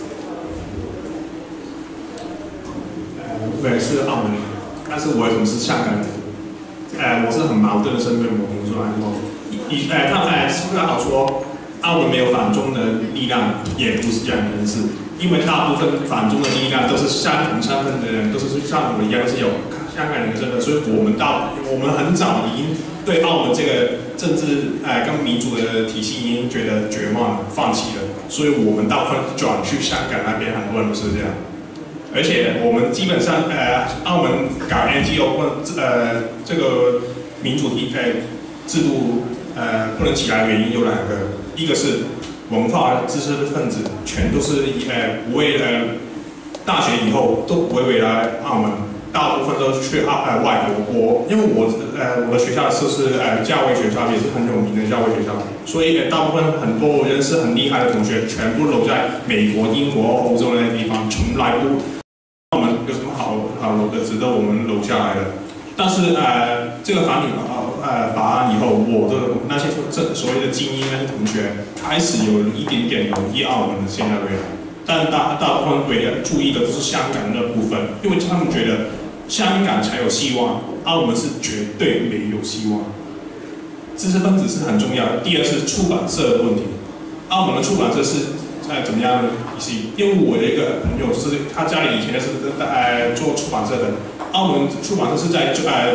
我也是澳门人，但是我为什么是香港人？我是很矛盾的身份，我评出来之后，是不是好说，澳门没有反中的力量，也不是这样的事，因为大部分反中的力量都是相同身份的人，都是像我一样是有香港人的身份，所以我们很早已经对澳门这个政治跟民主的体系已经觉得绝望了，放弃了，所以我们大部分转去香港那边，很多人都是这样。而且我们基本上，澳门搞 NGO 这个民主制度不能起来的原因有2个，一个是文化知识分子全都是不会大学以后都不会回来澳门，大部分都去外国。因为我的学校是教会学校，也是很有名的教会学校，所以大部分很多人是很厉害的同学，全部留在美国、英国、欧洲那些地方，从来不。澳门有什么好的值得我们留下来的？但是这个反篱法案以后，我的那些所谓的精英那些同学开始有一点点留意澳门的现在未来，但大部分注意的都是香港那部分，因为他们觉得香港才有希望，澳门是绝对没有希望。知识分子是很重要的。第二是出版社的问题，澳门的出版社是。怎么样呢？因为我的一个朋友，就是他家里以前是做出版社的。澳门出版社是在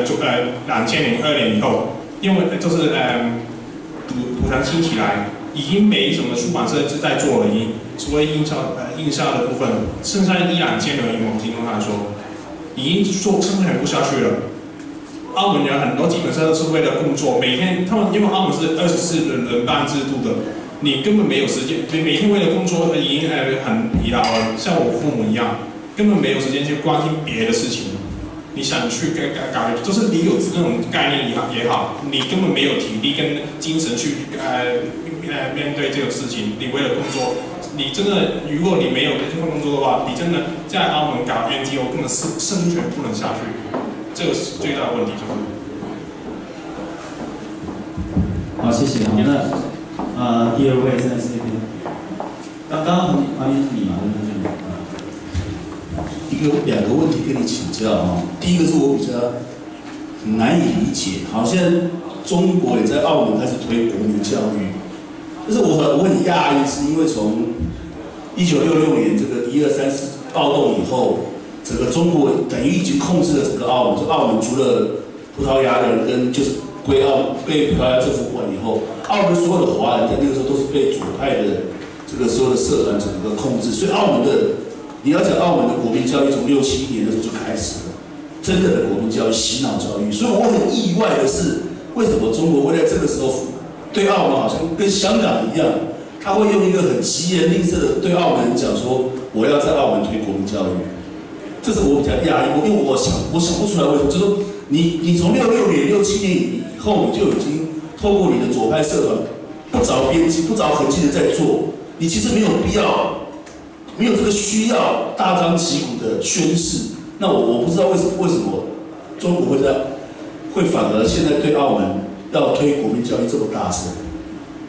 2002年以后，因为就是赌城兴起来，已经没什么出版社在做了，已经除了印刷的部分，剩下1、2间而已。我听他说，已经生存不下去了。澳门人很多基本上都是为了工作，每天他们因为澳门是24人班制度的。你根本没有时间，每天为了工作已经很疲劳了，像我父母一样，根本没有时间去关心别的事情。你想去搞，就是你有那种概念也好，你根本没有体力跟精神去面对这个事情。你为了工作，你真的如果你没有这份工作的话，你真的在澳门搞 NGO 根本生存不能下去，这个是最大的问题就是。 好，谢谢。好，那第2位现在是那边，刚旁边是你嘛？ 2个问题跟你请教啊。第一个是我比较难以理解，好像中国也在澳门开始推国民教育，但是我很讶异，是因为从1966年这个1、2、3、4暴动以后，整个中国等于已经控制了整个澳门，就澳门除了葡萄牙人跟就是被葡萄牙政府管以后，澳门所有的华人在那个时候都是被左派的这个所有的社团整个控制，所以澳门的你要讲澳门的国民教育从6、7年的时候就开始了，真正的国民教育、洗脑教育。所以我很意外的是，为什么中国会在这个时候对澳门好像跟香港一样，他会用一个很疾言厉色的对澳门人讲说，我要在澳门推国民教育。这是我比较讶异，因为我想不出来为什么，就是说你从66年、6、7年以后，你就已经透过你的左派社团不着边际、不着痕迹的在做，你其实没有必要，没有这个需要大张旗鼓的宣示。那我不知道为什么中国会反而现在对澳门要推国民教育这么大声。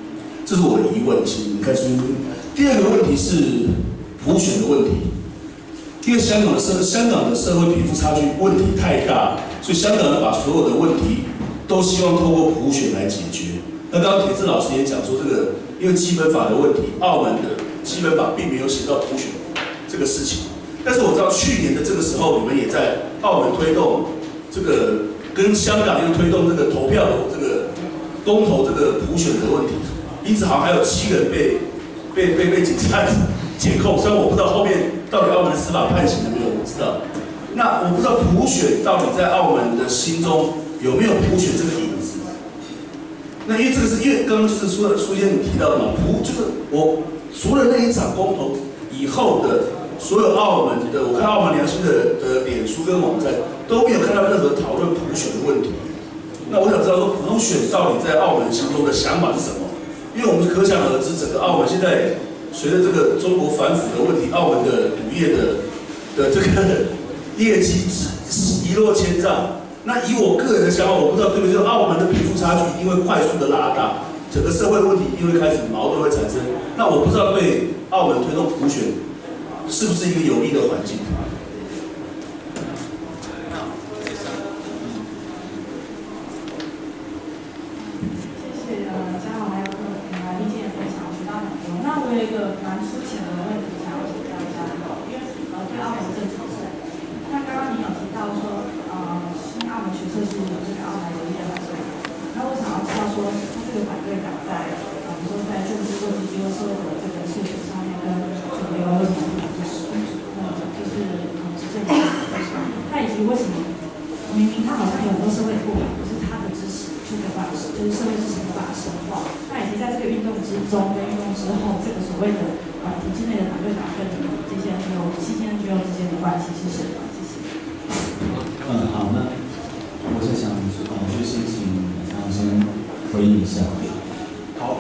这是我的疑问，请你看书。第二个问题是普选的问题，因为香港的社会贫富差距问题太大，所以香港人把所有的问题都希望透过普选来解决。那刚刚铁志老师也讲说，这个因为基本法的问题，澳门的基本法并没有写到普选这个事情。但是我知道去年的这个时候，你们也在澳门推动这个，跟香港又推动这个投票的这个公投这个普选的问题，因此好像还有7人被警察检控，虽然我不知道后面到底澳门的司法判刑了没有，我不知道。那我不知道普选到底在澳门的心中有没有普选这个影子？那因为这个是因为刚刚就是苏先生提到的嘛，就是我除了那一场公投以后的所有澳门的，我看澳门良心的脸书跟网站都没有看到任何讨论普选的问题。那我想知道说普选到底在澳门心中的想法是什么？因为我们可想而知，整个澳门现在随着这个中国反腐的问题，澳门的赌业的这个业绩一落千丈。那以我个人的想法，我不知道对不对，澳门的贫富差距一定会快速的拉大，整个社会的问题一定会开始矛盾会产生。那我不知道对澳门推动普选是不是一个有利的环境？ 谢谢嘉豪还有来宾今天分享，我学到很多。那我有一个蛮粗浅的问题想要请教一下，因为对澳门政策是，那刚刚你有提到说，新澳门学测是有这个澳门有一点反对，那我想要知道说，他这个反对党在，比如说在政治问题、经过社会的这个诉求上面跟主流有什么不同？就是执政党那以及为什么明明他好像有很多社会不满，可是他的支持却没有办法，就是社会支持没有办法深化。那以及在这个运动之中跟运动之后，这个所谓的体制内的反对党跟你们这些7天之间的关系是什么？谢谢。 好，那我是想我就先请常先回应一下。 好，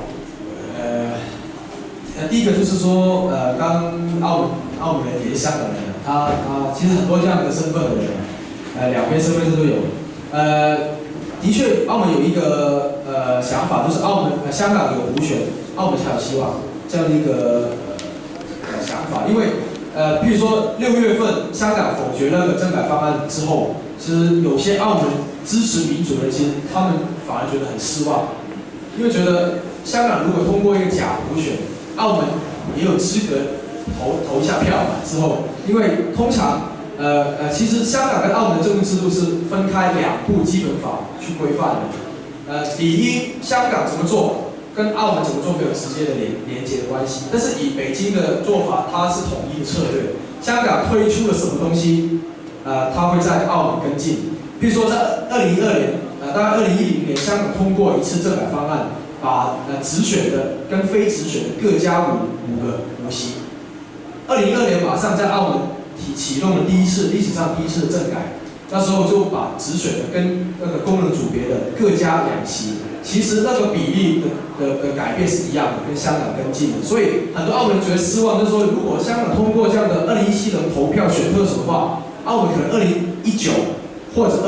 第一个就是说，刚澳门人也是香港人，他其实很多这样的身份的人，两边身份证都有。的确，澳门有一个想法，就是香港有普选，澳门才有希望这样的一个想法。因为比如说6月份香港否决那个政改方案之后，其实有些澳门支持民主的人，其实他们反而觉得很失望，因为觉得香港如果通过一个假普选，澳门也有资格投一下票嘛。之后，因为通常其实香港跟澳门的政治制度是分开2部基本法去规范的。理应香港怎么做，跟澳门怎么做没有直接的连接的关系。但是以北京的做法，它是统一的策略。香港推出了什么东西，它会在澳门跟进。比如说在2012年，大概2010年，香港通过一次政改方案，把直选的跟非直选的各加5席。2012年马上在澳门启动了历史上第一次的政改，那时候就把直选的跟那个功能组别的各加2席，其实那个比例的改变是一样的，跟香港跟进的。所以很多澳门人觉得失望，就是说如果香港通过这样的2017年投票选特首的话，澳门可能2019或者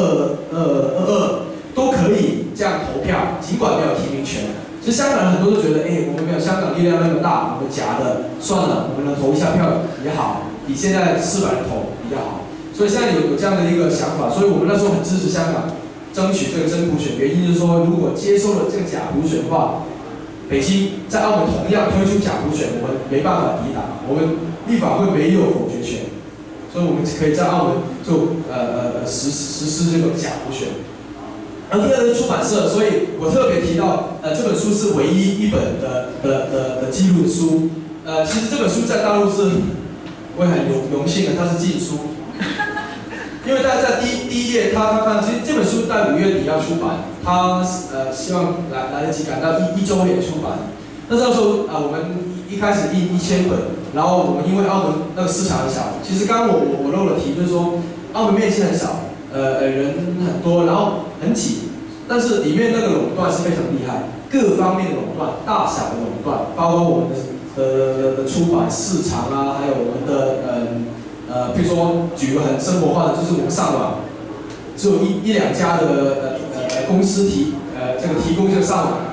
2022都可以这样投票，尽管没有提名权。其实香港人很多都觉得，我们没有香港力量那么大，我们假的算了，我们能投一下票也好，比现在400人投比较好。所以现在有这样的一个想法，所以我们那时候很支持香港争取这个真普选，原因就是说，如果接受了这个假普选的话，北京在澳门同样推出假普选，我们没办法抵挡，我们立法会没有否决权，所以我们可以在澳门就实施这个假普选。然后第二个是出版社，所以我特别提到，这本书是唯一一本的记录的书。其实这本书在大陆是我也很荣幸的，它是禁书，因为在第一页，其实这本书在5月底要出版，他希望来得及赶到1周年出版。那时候我们一开始印1000本，然后我们因为澳门那个市场很小，其实刚刚我漏了提，就是说澳门面积很小。人很多，然后很挤，但是里面那个垄断是非常厉害，各方面的垄断，大小的垄断，包括我们的出版市场啊，还有我们的比如说举个很生活化的，就是我们上网，只有1-2家的公司提供这个上网，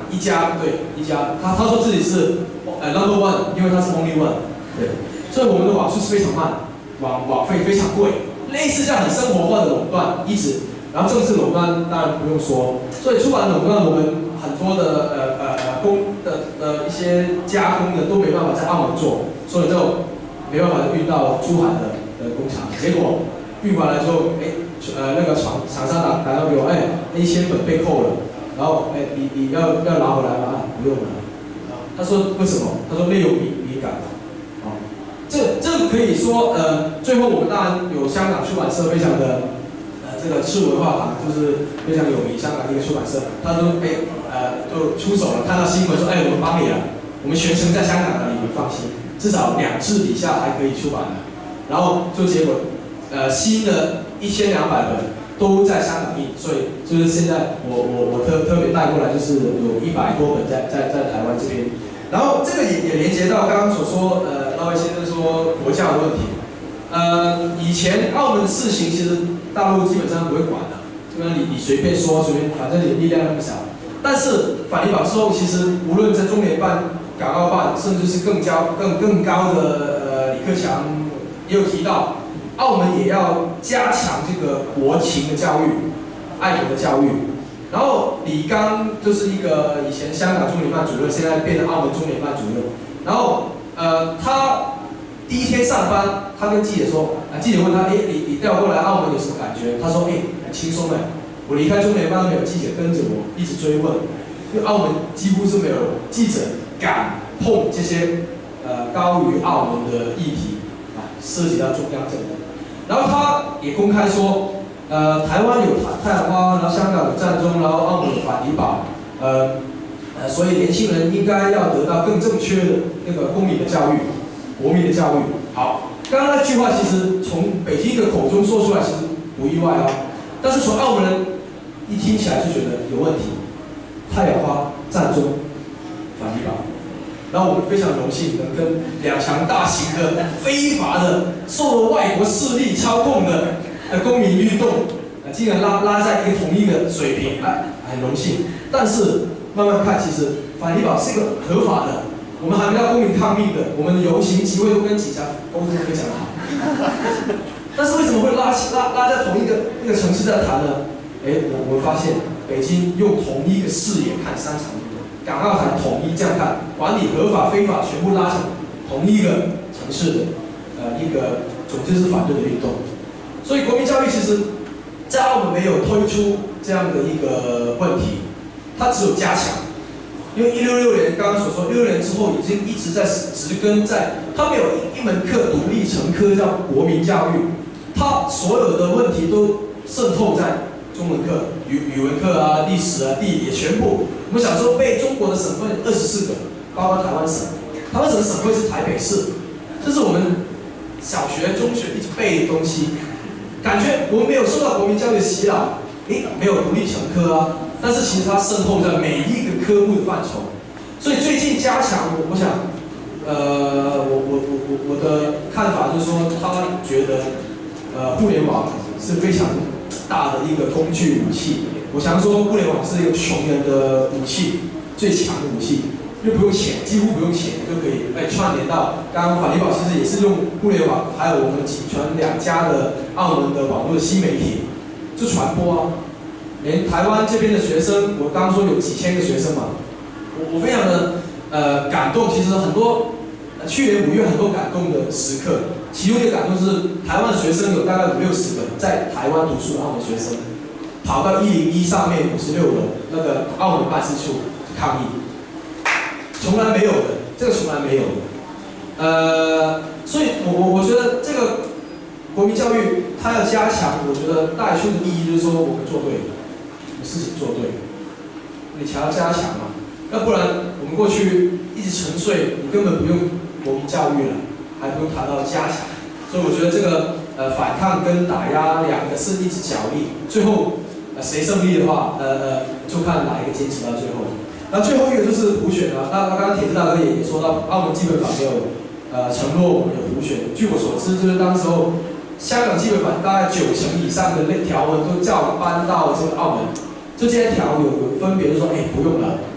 一家，他说自己是number one， 因为他是 only one， 对，所以我们的网速是非常慢，网费非常贵，类似这样很生活化的垄断一直，然后政治垄断当然不用说，所以出版垄断我们很多的工的一些加工的都没办法在澳门做，所以就没办法运到珠海的工厂，结果运回来之后，那个厂商打到给我，1000本被扣了，然后你要拿回来吗？不用了。他说为什么？他说内容敏感。这可以说最后我们当然有香港出版社非常的这个赤文化堂就是非常有名，香港一个出版社，他说就出手了，看到新闻说我们帮你了，我们全程在香港的，你们放心，至少2字以下还可以出版的，然后就结果新的1200本都在香港印，所以就是现在我特别带过来，就是有100多本在台湾这边，然后这个也连接到刚刚所说那位先生说国教的问题，以前澳门的事情其实大陆基本上不会管的，这个你随便说随便，反正你力量那么小，但是反离保之后，其实无论在中联办、港澳办，甚至是更高的李克强也有提到。澳门也要加强这个国情的教育、爱国的教育。然后李刚就是一个以前香港中联办主任，现在变成澳门中联办主任。然后他第一天上班，他跟记者说，记者问他，你调过来澳门有什么感觉？他说，很轻松的，我离开中联办都没有记者跟着我一直追问，因为澳门几乎是没有记者敢碰这些高于澳门的议题涉及到中央政府。然后他也公开说，台湾有太阳花，然后香港有战争，然后澳门有反离保，所以年轻人应该要得到更正确的那个公民的教育、国民的教育。好，刚刚那句话其实从北京的口中说出来其实不意外但是从澳门人一听起来就觉得有问题。太阳花、战争、反离保。然后我们非常荣幸能跟2强大型的、非法的、受了外国势力操控的公民运动，竟然拉在一个统一的水平，很荣幸。但是慢慢看，其实反离保是一个合法的，我们还没到公民抗命的，我们的游行集会都跟警察沟通非常好。但是为什么会拉在同一个那个城市在谈呢？我们发现北京用同一个视野看3场运动。港澳台统一这样看，管理合法非法全部拉成同一个城市的一个总之是反对的运动，所以国民教育其实，在澳门没有推出这样的一个问题，它只有加强，因为166年刚刚所说，66年之后已经一直在植根在，它没有一门课独立成科叫国民教育，它所有的问题都渗透在中文课、语文课历史地理全部。我们小时候背中国的省份24个，包括台湾省。台湾省的省会是台北市，这是我们小学、中学一直背的东西。感觉我们没有受到国民教育的洗脑，没有独立成科但是其实它渗透在每一个科目的范畴。所以最近加强，我想，我的看法就是说，他觉得互联网是非常大的一个工具武器。我常说，互联网是一个穷人的武器，最强的武器，又不用钱，几乎不用钱就可以串联到。刚刚反离保其实也是用互联网，还有我们集团2家的澳门的网络的新媒体，就传播连台湾这边的学生，我刚刚说有几千个学生嘛，我非常的感动。其实很多去年5月很多感动的时刻，其中一个感动是台湾的学生有大概50-60个在台湾读书的澳门学生。跑到101上面56楼那个澳门办事处抗议，从来没有的，这个从来没有的。所以我觉得这个国民教育它要加强，我觉得带出的意义就是说我们做对了，我们事情做对了，你才要加强嘛，要不然我们过去一直沉睡，你根本不用国民教育了，还不用谈到加强。所以我觉得这个反抗跟打压2个是一直角力，最后。谁胜利的话，就看哪一个坚持到最后。那最后一个就是普选那刚刚铁志大哥也说到，澳门基本法没有承诺我们有普选。据我所知，就是当时候香港基本法大概90%以上的条文都叫搬到这个澳门，就这些条有分别就说，不用了，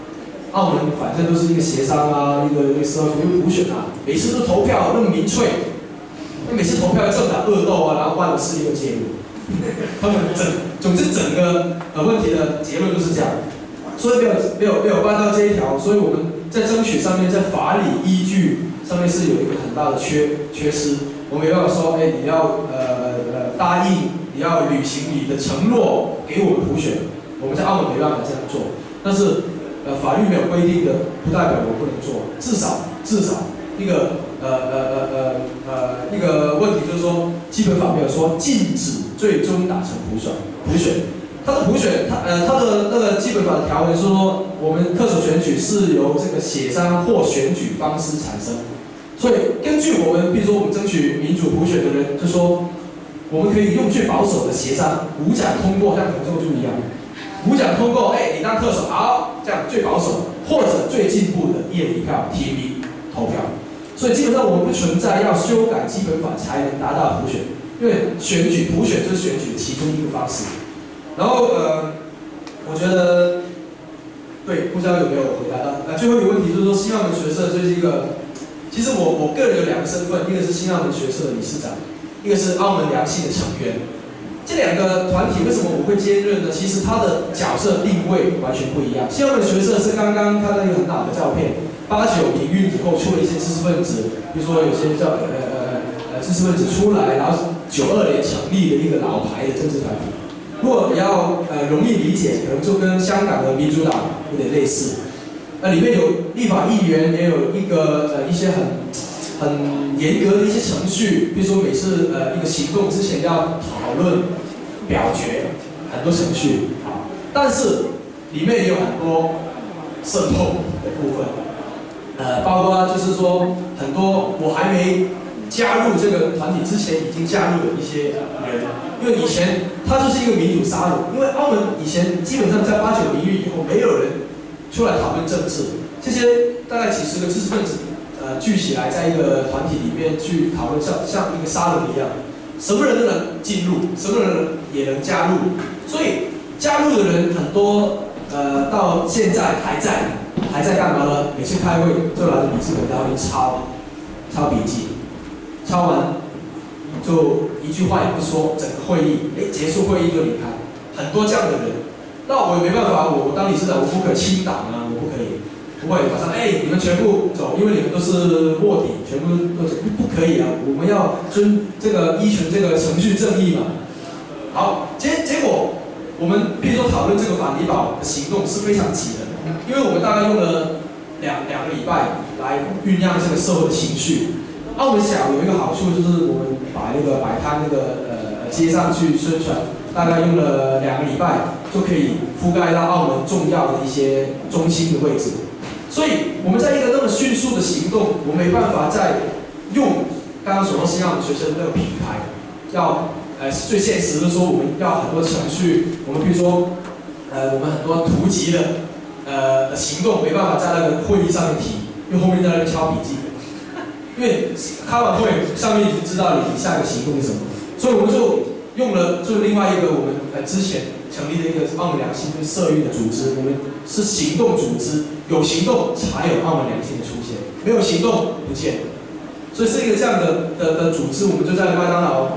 澳门反正都是一个协商啊，一个社会普选啊，每次都投票那么民粹，那每次投票政党恶斗啊，然后万的势力又介入，他们总之整个问题的结论都是这样，所以没有办到这一条，所以我们在争取上面，在法理依据上面是有一个很大的缺失，我们没办法说，哎，你要答应，你要履行你的承诺，给我们普选，我们在澳门没办法这样做，但是。法律没有规定的，不代表我不能做。至少一个一个问题就是说，基本法没有说禁止最终达成普选。它的普选，它的那个基本法的条文说，我们特首选举是由这个协商或选举方式产生。所以根据我们，比如说我们争取民主普选的人，就说我们可以用最保守的协商5奖通过，像洪仲柱一样。5奖通过，哎，你当特首好，这样最保守，或者最进步的1人1票提名投票。所以基本上我们不存在要修改基本法才能达到普选，因为普选就是选举其中一个方式。然后我觉得，对，不知道有没有回答到。最后一个问题就是说，新澳门学社就是一个，其实我个人有2个身份，一个是新澳门学社的理事长，一个是澳门良信的成员。这2个团体为什么我会兼任呢？其实它的角色定位完全不一样。新澳门学社是刚刚看到一个很老的照片，89民运以后出了一些知识分子，比如说有些叫知识分子出来，然后92年成立的一个老牌的政治团体。如果比较容易理解，可能就跟香港的民主党有点类似。里面有立法议员，也有一些很严格的一些程序，比如说每次一个行动之前要讨论、表决，很多程序啊。但是里面也有很多渗透的部分，包括就是说很多我还没加入这个团体之前已经加入了一些人，因为以前它就是一个民主沙龙，因为澳门以前基本上在89民运以后，没有人出来讨论政治，这些大概几十个知识分子。聚起来，在一个团体里面去讨论，像一个沙龙一样，什么人都能进入，什么人也能加入。所以加入的人很多，到现在还在干嘛呢？每次开会就拿着笔记本在那边抄笔记，抄完就一句话也不说，整个会议，结束会议就离开。很多这样的人，那我也没办法，我当理事长，我不可以清党啊，我不可以。不会马上你们全部走，因为你们都是卧底，全部都走，不可以啊！我们要依循这个程序正义嘛。好，结果我们比如说讨论这个反离保的行动是非常急的，因为我们大概用了两个礼拜来酝酿这个社会的情绪。澳门小有一个好处就是我们把那个摆摊接上去宣传，大概用了2个礼拜就可以覆盖到澳门重要的一些中心的位置。所以我们在一个那么迅速的行动，我没办法再用刚刚所说新澳门学生那个品牌，要最现实的说，我们要很多程序，我们比如说我们很多突击的行动没办法在那个会议上面提，因为后面在那边抄笔记，因为开完会上面已经知道你下一个行动是什么，所以我们就用了另外一个我们之前成立的一个澳门良心跟社运的组织，我们是行动组织。有行动才有澳门良心的出现，没有行动不见。所以是一个这样的组织，我们就在麦当劳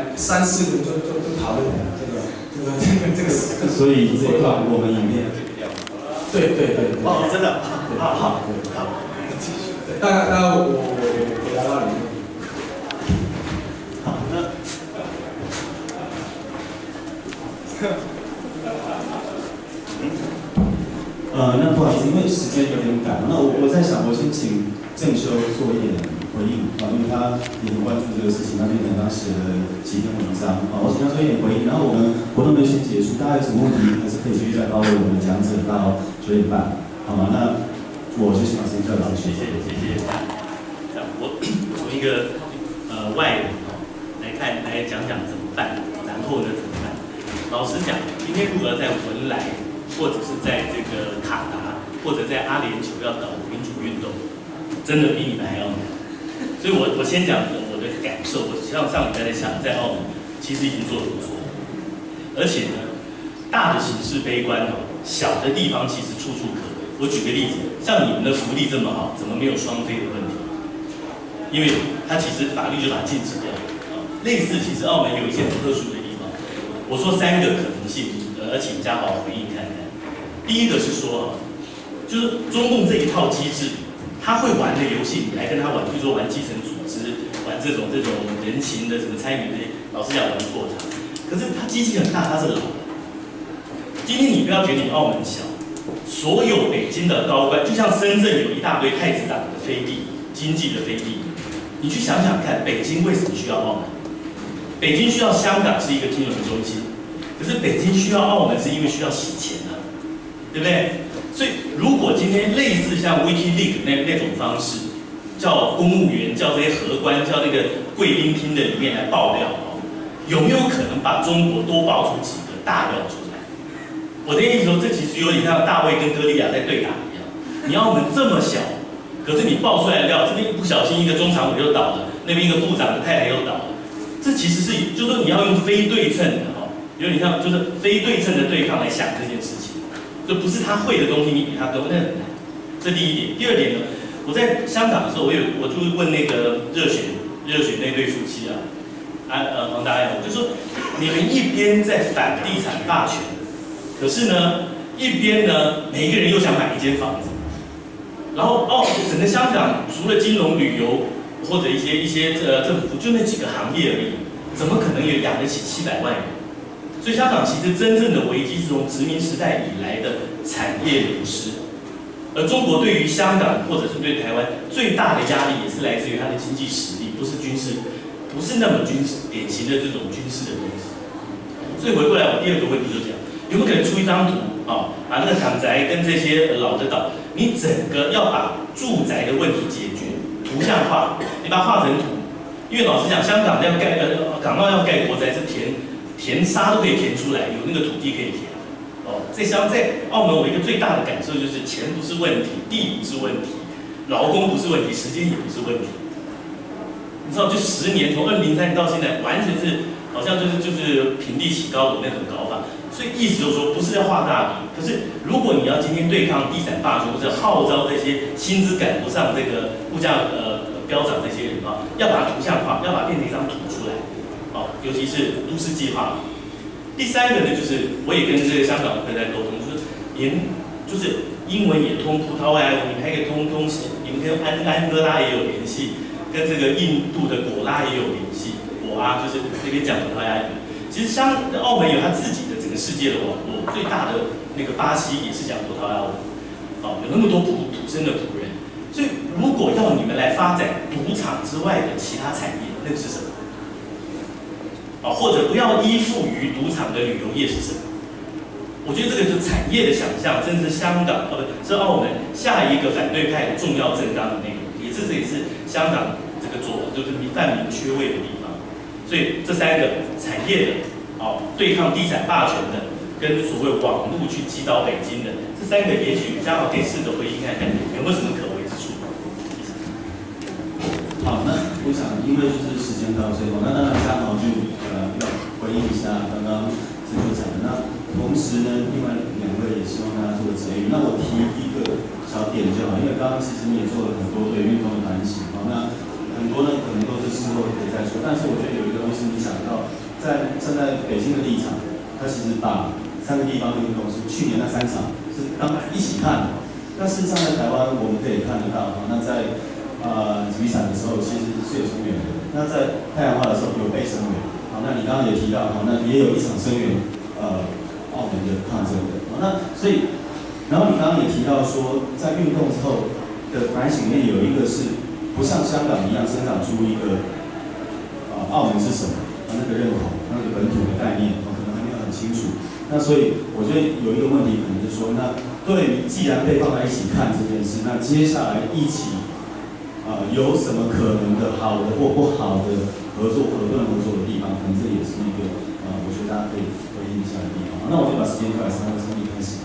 3、4个人就讨论这个。 所以这一块我们影片对。 哦，真的。好。 大概我回答到里面。 好， 那不好意思，因为时间有点赶，那我在想，我先请郑修做一点回应啊，因为他也很关注这个事情，他最近刚写了几篇文章啊，我请他做一点回应，然后我们活动就先结束，大家有什么问题还是可以继续再包围我们讲者到9点半，好吗？那我就请老师再老师。 谢谢。我从一个外人来讲怎么办，然后呢怎么办？老实讲，今天如果在文莱，或者是在这个卡达，或者在阿联酋要搞民主运动，真的比你们还要难。所以我先讲我的感受，我上礼拜在想，在澳门其实已经做得不错，而且呢，大的形势悲观小的地方其实处处可为。 我举个例子，像你们的福利这么好，怎么没有双非的问题？因为它其实法律就把它禁止掉。类似，其实澳门有一些很特殊的地方。我说3个可能性，请家豪回应看看。第一个是说，就是中共这一套机制，他会玩的游戏，你来跟他玩，比如说玩基层组织，玩这种人情的什么参与这些，老实讲玩过他。可是他机器很大，他是老的。今天你不要觉得你澳门小，所有北京的高官，就像深圳有一大堆太子党的飞地、经济的飞地，你去想想看，北京为什么需要澳门？北京需要香港是一个金融中心，可是北京需要澳门是因为需要洗钱啊，对不对？所以如果今天类似像 WikiLeaks 那种方式，叫公务员、叫这些荷官、叫那个贵宾厅的里面来爆料，有没有可能把中国多爆出几个大料出来？我的意思说，这其实有点像大卫跟歌利亚在对打一样。你澳门这么小，可是你爆出来的料，这边一不小心一个中常委又倒了，那边一个部长的太太又倒了。这其实是，就是说你要用非对称的有点像就是非对称的对抗来想这件事情，就不是他会的东西你比他多，那很难。这第一点。第二点呢，我在香港的时候，我就问那个热血那对夫妻黄大洋，我就说你们一边在反地产霸权，可是呢，一边呢每一个人又想买一间房子，然后整个香港除了金融旅游或者一些政府就那几个行业而已，怎么可能也养得起700万人？所以香港其实真正的危机是从殖民时代以来的产业流失，而中国对于香港或者是对台湾最大的压力也是来自于它的经济实力，不是军事，不是那么典型的这种军事的东西。所以回过来，我第二个问题就讲，有没有可能出一张图把那个港宅跟这些老的岛，你整个要把住宅的问题解决，图像化，你把它画成图。因为老实讲，香港要盖港澳要盖国宅是填沙都可以填出来，有那个土地可以填。在澳门，我一个最大的感受就是钱不是问题，地不是问题，劳工不是问题，时间也不是问题。你知道，就10年，从2003年到现在，完全是好像就是平地起高楼那种搞法。所以意思就是说，不是要画大饼，可是如果你要今天对抗地产霸权，或者号召这些薪资赶不上这个物价飙涨这些人要把它图像化，要把它变成一张图出来，尤其是都市计划。第三个呢，就是我也跟这个香港的朋友在沟通，就是英文也通，葡萄牙你们还可以通，你们跟安哥拉也有联系，跟这个印度的果拉也有联系，就是那边讲葡萄牙语。其实澳门有它自己的整个世界的网络，最大的那个巴西也是讲葡萄牙文，有那么多土生的仆人。所以如果要你们来发展赌场之外的其他产业，那个是什么？或者不要依附于赌场的旅游业是什么？我觉得这个就是产业的想象，真是香港是澳门下一个反对派的重要政纲的内容，这也是香港这个就是泛民缺位的地方。所以这3个产业的对抗地产霸权的，跟所谓网络去击倒北京的这3个，也许家豪可以试着回应看看有没有什么可为之处。 好，那我想因为就是时间到最后，那当然家豪就要回应一下刚刚陈所讲的。那同时呢，另外2位也希望大家做结语。那我提一个小点就好，因为刚刚其实你也做了很多对运动的反省那很多呢可能都是事后可以再说，但是我觉得有一个东西你想到，站在北京的立场，他其实把3个地方的运动是去年那3场是刚一起看的，但事实上在台湾我们可以看得到那在体育场的时候其实是有声援的，那在太阳花的时候有被声援。那你刚刚也提到那也有一场声援澳门的抗争的。那所以，然后你刚刚也提到说，在运动之后的反省里面有一个是不像香港一样生长出一个澳门是什么那个认同那个本土的概念可能还没有很清楚。那所以我觉得有一个问题可能就是说，那对于既然被放在一起看这件事，那接下来一起有什么可能的好的或不好的合作或者不能合作的地方，可能这也是一个我觉得大家可以回应一下的地方。那我就把时间交给3位从你开始。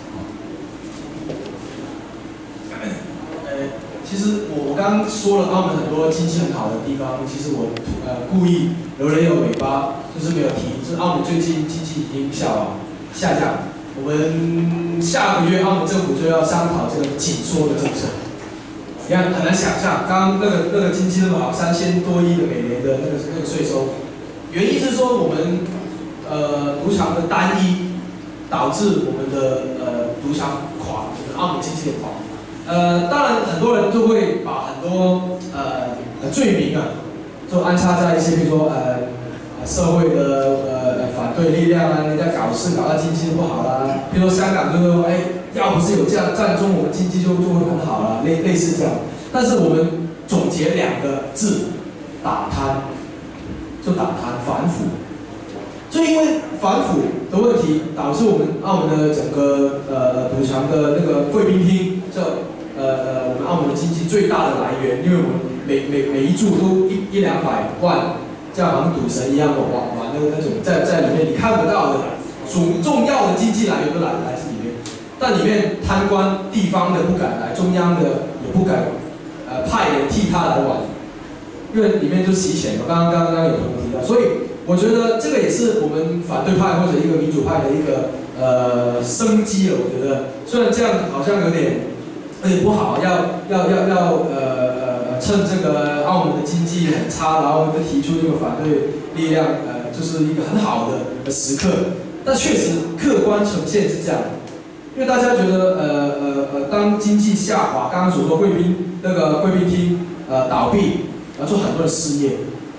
其实我刚刚说了澳门很多经济很好的地方，其实我故意有人有尾巴，就是没有提，就是澳门最近经济已经下降， 我们下个月澳门政府就要商讨这个紧缩的政策。你看很难想象，刚刚那个经济那么好，3000多亿的美元的那个税收，原因是说我们赌场的单一，导致我们的赌场垮，我们澳门经济的垮。当然很多人就会把很多罪名啊，就安插在一些，比如说社会的反对力量啊，人家搞事搞到经济不好啦，比如说香港就是说，要不是有这样战争，我们经济就会很好了，类似这样。但是我们总结2个字，打贪，就打贪反腐。就因为反腐的问题，导致我们澳门的整个赌场的那个贵宾厅，我们澳门的经济最大的来源，因为我们每一注都100-200万，这样好像赌神一样玩那种，在里面你看不到的重要的经济来源都来自里面，但里面贪官地方的不敢来，中央的也不敢派人替他来玩，因为里面就洗钱嘛。刚刚有朋友提到，所以我觉得这个也是我们反对派或者一个民主派的一个生机了。我觉得虽然这样好像有点不好，要趁这个澳门的经济很差，然后就提出这个反对力量，就是一个很好的时刻。但确实客观呈现是这样，因为大家觉得当经济下滑，刚刚所说贵宾厅倒闭，然后就很多人失业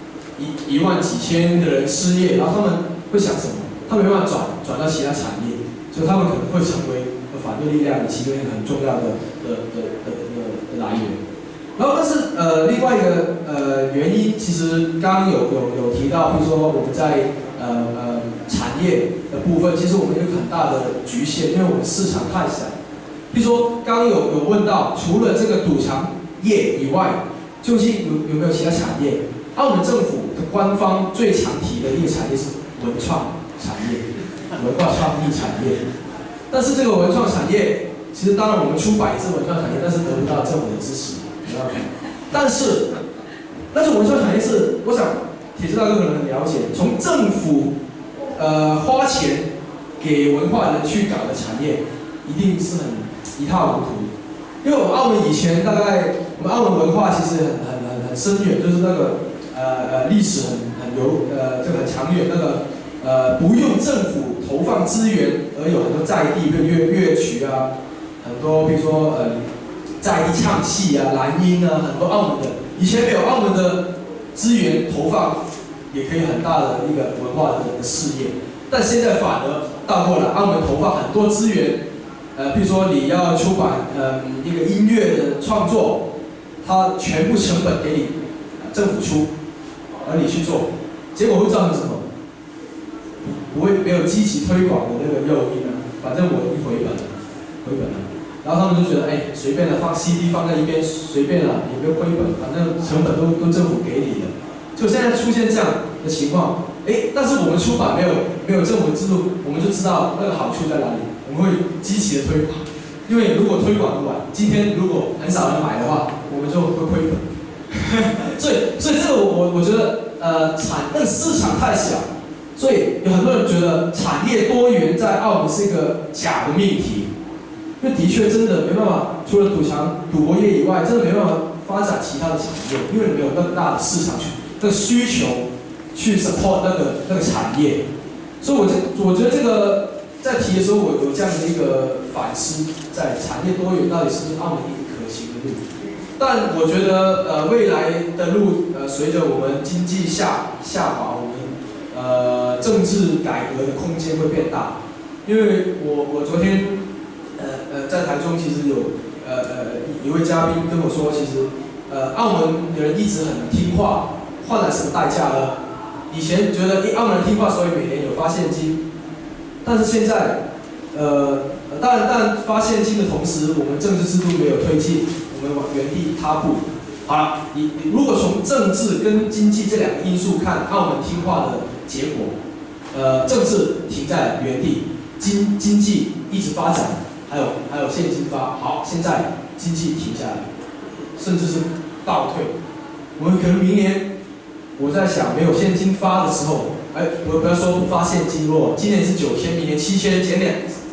，1万几千的人失业，然后他们会想什么？他们没办法转到其他产业，所以他们可能会成为反对力量的其中一个很重要的来源。然后，但是另外一个原因，其实刚刚有提到，比如说我们在产业的部分，其实我们有很大的局限，因为我们市场太小。比如说刚刚有问到，除了这个赌场业以外，究竟有没有其他产业？澳门政府的官方最常提的一个产业是文创产业、文化创意产业。但是这个文创产业，其实当然我们出版也是文创产业，但是得不到政府的支持。但是那种文创产业是，我想铁知道各个人很了解，从政府花钱给文化人去搞的产业，一定是很一塌糊涂。因为我们澳门以前大概，我们澳门文化其实很深远，就是那个历史这个很长远，那个不用政府投放资源而有很多在地，比如乐曲啊，很多比如说在地唱戏啊、蓝音啊，很多澳门的，以前没有澳门的资源投放，也可以很大的一个文化的事业。但现在反而倒过来，澳门投放很多资源，比如说你要出版一个音乐的创作，它全部成本给你政府出，而你去做，结果会造成什么？没有积极推广的那个诱因啊，反正我一回本了。然后他们就觉得，随便了，放 CD 放在一边，随便了，也没有亏本，反正成本都政府给你的。就现在出现这样的情况，但是我们出版没有政府资助，我们就知道那个好处在哪里，我们会积极的推广。因为如果推广不完，今天如果很少人买的话，我们就会亏本。所以这个我觉得那个市场太小，所以有很多人觉得产业多元在澳门是一个假的命题。因为的确真的没办法，除了赌博业以外，真的没办法发展其他的产业，因为没有那么大的市场这个需求去 support 那个产业。所以我觉得这个在提的时候，我有这样的一个反思，在产业多元到底是不是澳门一个可行的路？但我觉得未来的路随着我们经济下滑，我们政治改革的空间会变大。因为我昨天在台中其实有一位嘉宾跟我说，其实澳门人一直很听话，换来什么代价呢？以前觉得澳门人听话，所以每年有发现金，但是现在当然发现金的同时，我们政治制度没有推进，我们往原地踏步。好了，你如果从政治跟经济这2个因素看澳门听话的结果，政治停在原地，经济一直发展。还有现金发，好，现在经济停下来，甚至是倒退。我们可能明年，我在想没有现金发的时候，我不要说不发现金，如果今年是9000，明年7000，减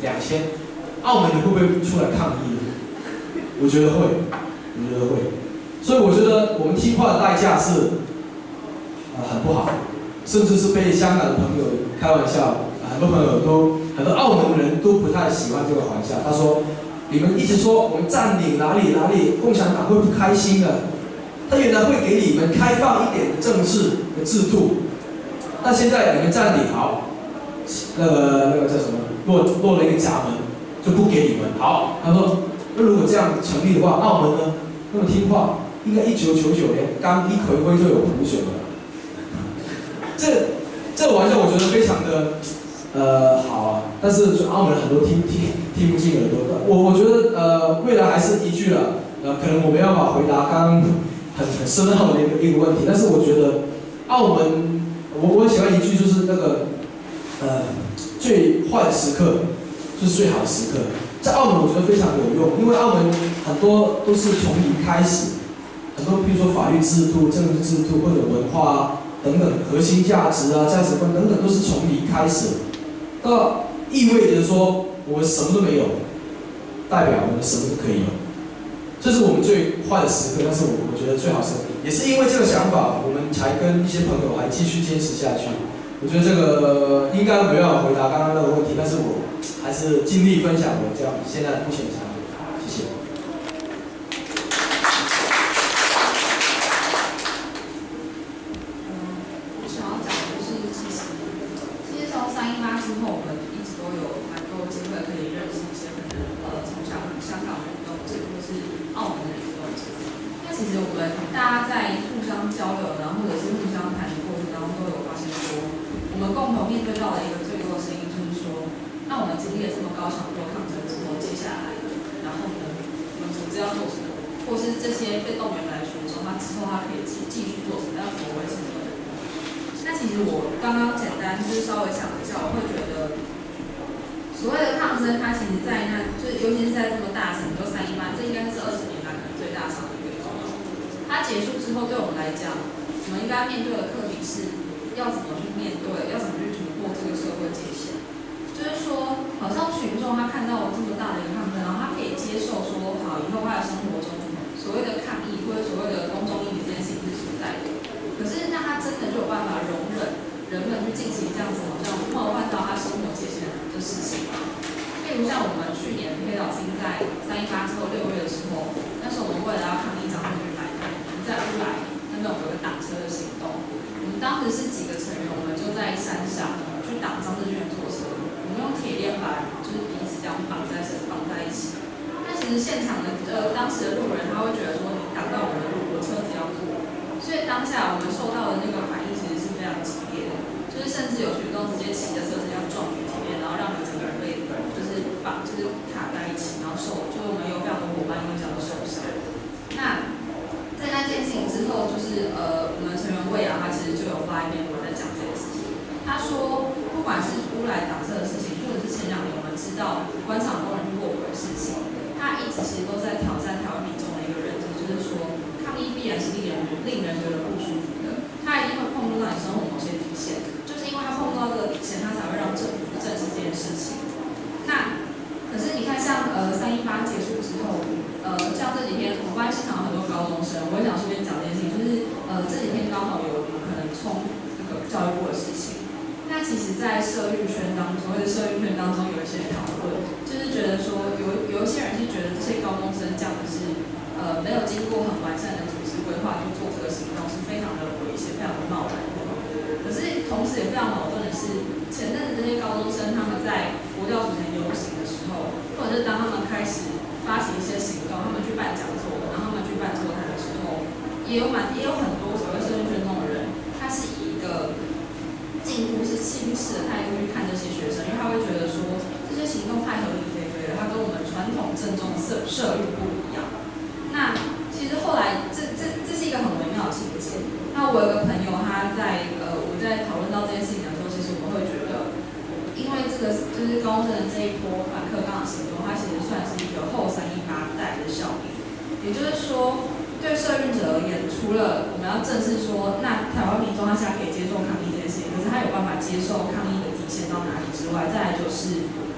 澳门人会不会出来抗议？我觉得会，所以我觉得我们听话的代价是很不好，甚至是被香港的朋友开玩笑，很多澳门人都不太喜欢这个玩笑。他说：“你们一直说我们占领哪里，共产党会不开心的。他原来会给你们开放一点的政治的制度，但现在你们占领好，那个叫什么落了一个闸门，就不给你们。好，他说那如果这样成立的话，澳门呢那么听话，应该1999年刚一回归就有普选了。这个玩笑我觉得非常的好啊，但是澳门人很多听不进耳朵的。我觉得未来还是依据了，可能我没办法回答刚刚很深奥的一个问题，但是我觉得澳门，我很喜欢一句就是那个最坏的时刻就是最好的时刻。在澳门我觉得非常有用，因为澳门很多都是从零开始，很多比如说法律制度、政治制度或者文化等等核心价值啊、价值观等等都是从零开始，那意味着说我们什么都没有，代表我们什么都可以有。这是我们最坏的时刻，但是我觉得最好是，也是因为这个想法，我们才跟一些朋友还继续坚持下去。我觉得这个应该没办法回答刚刚那个问题，但是我还是尽力分享我这样现在目前的想法。谢谢。 我想要讲的就是，其实从318之后，我们一直都有蛮多机会可以认识一些可能从香港运动者或是澳门的运动者。那其实我们大家在互相交流，然后或者是互相谈的过程当中，都有发现说，我们共同面对到的一个最多的声音就是说，那我们经历了这么高强度的抗争之后，接下来，然后呢，我们组织要做什么，或是这些被动员来说，他之后他可以继续做什么，要怎么维持这个。那其实我刚刚简单就是稍微想一下，我会觉得，所谓的抗争，它其实在就是尤其是在这么大场，比如318，这应该是20年来可能最大场的一个运动。它结束之后，对我们来讲，我们应该面对的课题是要怎么去面对，要怎么去突破这个社会界限。就是说，好像群众他看到这么大的一个抗争，然后他可以接受说，好，以后他的生活中所谓的抗议或者所谓的公众议题这件事情是存在的。可是，那他真的就有办法容忍人们去进行这样子好像冒犯到他生活界限的事情吗？例如像我们去年黑岛青在318之后6月的时候，那时候我们为了要抗议张志军来台，我们在乌来那边有个挡车的行动。我们当时是几个成员，我们就在山上去挡张志军的坐车，我们用铁链把就是彼此这样绑在一起。那其实现场的当时的路人他会觉得说，你挡到我的路，我车子要过。所以当下我们受到的那个反应其实是非常激烈的，就是甚至有群众直接骑着车子要撞你前面，然后让你整个人被就是卡在一起，然后就我们有非常多伙伴因为这样受伤。那在那件事情之后，就是我们成员魏啊，他其实就有发一篇文在讲这件事情。他说，不管是乌来挡车的事情，或者是前2年我们知道官场工人去卧轨的事情，他一直其实都在挑战台湾民众的一个认知，就是说抗议必然是令人觉得不舒服的，他一定会碰触到你生活某些底线，就是因为他碰触到这个底线，他才会让政府去正视这件事情。那可是你看，像318结束之后，像这几天我发现现场有很多高中生，我也想顺便讲这件事情，就是这几天刚好有可能冲这个教育部的事情。那其实，在社运圈当中，所谓的社运圈当中有一些讨论，就是觉得说有一些人是觉得这些高中生这样子是没有经过很完善的组织规划去做这个行动，是非常的危险、非常的贸然的。可是同时也非常矛盾的是，前阵子这些高中生他们在国教组前游行的时候，或者是当他们开始发起一些行动，他们去办讲座，然后他们去办座谈的时候，也有很多所谓社运圈中的人，他是以一个近乎是轻视的态度去看这些学生，因为他会觉得说这些行动太合理非非了，他跟我们传统正宗的社运不一样。那其实后来这是一个很微妙的情节。那我有个朋友，他在我在讨论到这件事情的时候，其实我会觉得，因为这个就是高中生的这一波反课纲的行动，它其实算是一个后318带来的效应。也就是说，对社运者而言，除了我们要正视说，那台湾民众他现在可以接受抗议这件事情，可是他有办法接受抗议的底线到哪里之外，再来就是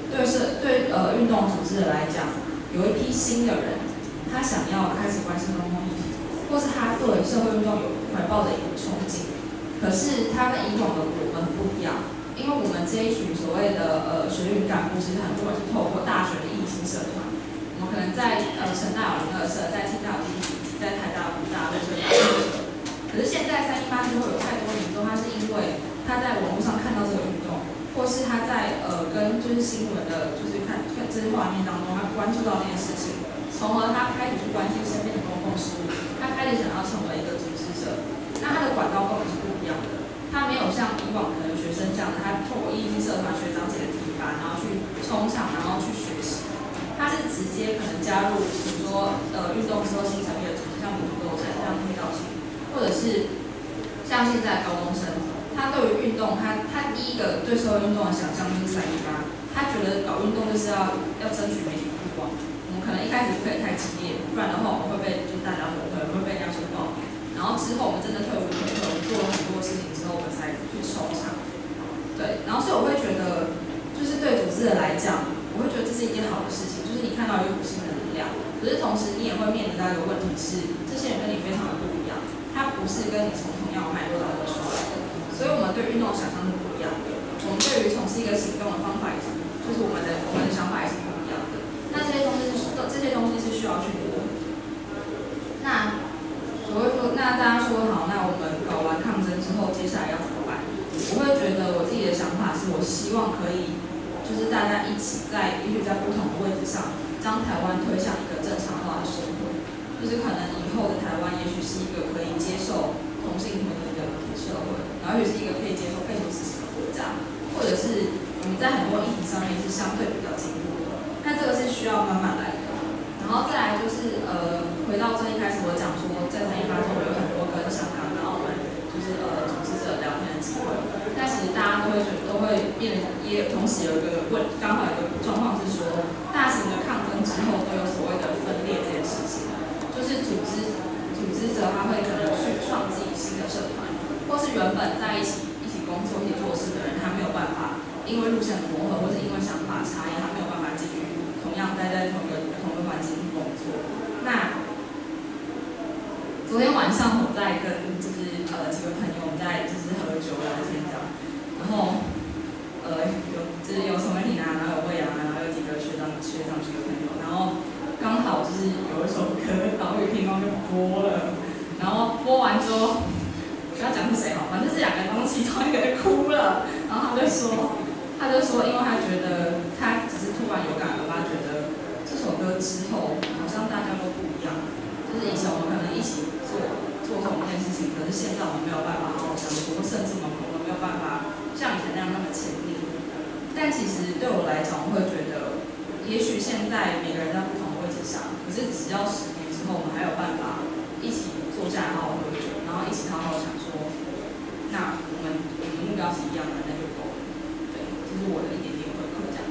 运动组织者来讲，有一批新的人，他想要开始关心公共议题，或是他对社会运动有怀抱的一股憧憬。可是他跟以往的我们不一样，因为我们这一群所谓的学运干部，其实很多人是透过大学的义兴社团，我们可能在成大有02社，在清大有第几，在台大武大都是大社。可是现在318之后有太多民众，他是因为他在网络上看到这个运动，或是他在跟就是新闻的，就是看这些画面当中，他关注到这件事情，从而他开始去关心身边的公共事务，他开始想要成为一个组织者。那他的管道根本是不一样的，他没有像以往可能学生这样的，他透过义兴社团学长姐的提拔，然后去冲场，然后去学习。他是直接可能加入，比如说运动之后新成立的组织，像民主斗争、像黑道型，或者是像现在高中生，他对于运动，他第一个对社会运动的想象就是318，他觉得搞运动就是要争取媒体曝光。我们可能一开始不可以太激烈，不然的话我们会被就大家可能会被要求报名。然后之后我们真的退伍退课，我们做了很多事情之后，我们才去收场。对，然后所以我会觉得，就是对组织者来讲，我会觉得这是一件好的事情，就是你看到有股新的能量。可是同时你也会面临到一个问题是，这些人跟你非常的不一样，他不是跟你从同样的脉络当中出来的，所以我们对运动的想象是不一样的。我们对于从事一个行动的方法也是，就是我们的想法也是不一样的。那这些东西是需要去磨。那我会说，那大家说好，那我们搞完抗争之后，接下来要怎么办？我会觉得我自己的想法是，我希望可以，就是大家一起也许在不同的位置上，将台湾推向一个正常化的社会。就是可能以后的台湾，也许是一个可以接受同性婚姻的社会，然后也是一个可以接受废除事情的国家，或者是我们在很多议题上面是相对比较进步的。那这个是需要慢慢来的。然后再来就是回到最一开始我讲说，在318中有很多跟香港跟澳门就是组织者聊天的机会，但其实大家都会面临，也同时有一个刚好有一个状况是说，大型的抗争之后都有所谓的分裂这件事情，就是组织者他会可能去创自己新的社团，或是原本在一起工作一起做事的人，他没有办法因为路线的磨合，或是因为想法差异，他没有办法继续同样待在同一个环境去工作。那昨天晚上我在跟几个朋友我们在喝酒聊天这样，然后有陈伟霆啊，然后有魏阳啊，然后有几个学长几个朋友，然后刚好就是有一首歌《岛屿天光》就播了，然后播完之后不要讲是谁好，反正是2个人当中其中一个就哭了，然后他就说，因为他觉得他只是突然有感而发，觉得这首歌之后好像大家都不一样，就是以前我们可能一起做同一件事情，可是现在我们没有办法好好相处，甚至我们没有办法像以前那样那么亲密。但其实对我来讲，我会觉得，也许现在每个人在不同的位置上，可是只要10年之后，我们还有办法一起坐下来好好喝酒，然后一起好好想说，那我们目标是一样的，那就够了。对，这是我的一点点回馈，这样。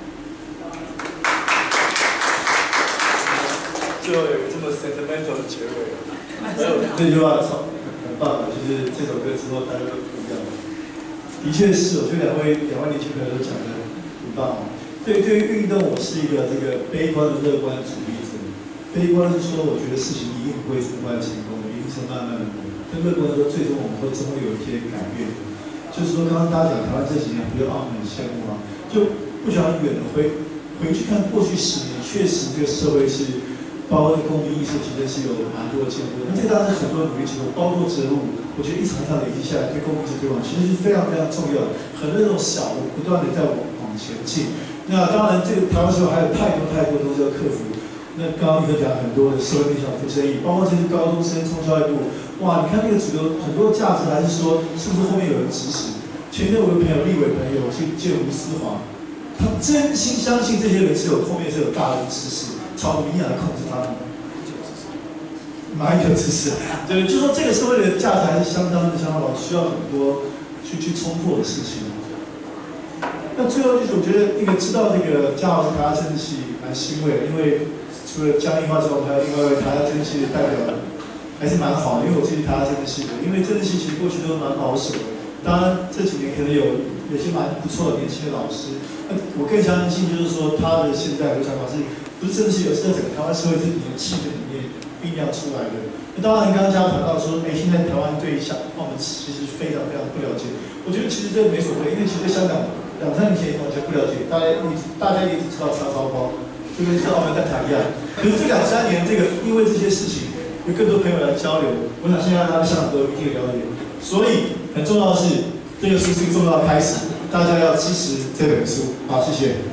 最后有这么 sentimental 的结尾，这句话很棒，就是这首歌之后大家都不一样。的确是，我觉得两位年轻朋友都讲得很棒。对于运动，我是一个悲观的乐观主义者。悲观是说，我觉得事情一定不会这么快成功，一定是慢慢的磨。但乐观说，最终我们会终会有一天改变。就是说，刚刚大家讲台湾这几年，不是澳门很羡慕吗？就不想远的回去看过去10年，确实这个社会是。包括公民意识提升是有蛮多的进步，那这个当然是很多努力之后，包括植入，我觉得一场一场累积下来，对公民意识推广其实是非常非常重要的。很多那种小的不断的在往前进。那当然，这个台湾社会还有太多东西要克服。那刚刚你讲很多的社会面向不正义，包括这些高中生冲教育部，哇，你看那个主流很多价值，还是说是不是后面有人指使？前天我有朋友立委朋友去见吴思华，他真心相信这些人后面是有大人指使。朝民养来控制他们，马英九支持，对，就说这个社会的价值还是相当好，需要很多去冲破的事情。那最后就是我觉得那个知道那个嘉豪是台大政治系蛮欣慰的，因为除了江宜桦之外，还有另外一位台大政治系的代表，还是蛮好的。因为我自己台大政治系的，因为政治系其实过去都蛮保守的， 当然这几年可能有些蛮不错的年轻的老师，我更相信就是说他的现在的想法不是真的是在整个台湾社会这几年气氛里面酝酿出来的。那当然，刚刚嘉谈到说，现在台湾对澳门其实非常不了解。我觉得其实这没所谓，因为其实香港2、3年前完全不了解，大家也只知道叉烧包，就跟澳门在谈一样。可是这2、3年，因为这些事情，有更多朋友来交流，我想现在他们香港都有一定的了解。所以很重要的是，这个书是一个重要的开始，大家要支持这本书。好，谢谢。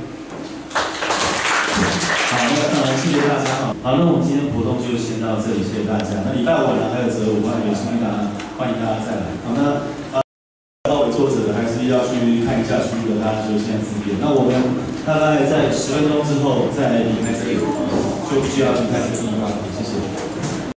好，那谢谢大家。好，那我们今天活动就先到这里，谢谢大家。那礼拜5还有择午，有兴趣欢迎大家再来。好，那报给作者的还是要去看一下书的，大家就现在自便。那我们大概在10分钟之后再离开这里，就需要离开这个地方。谢谢。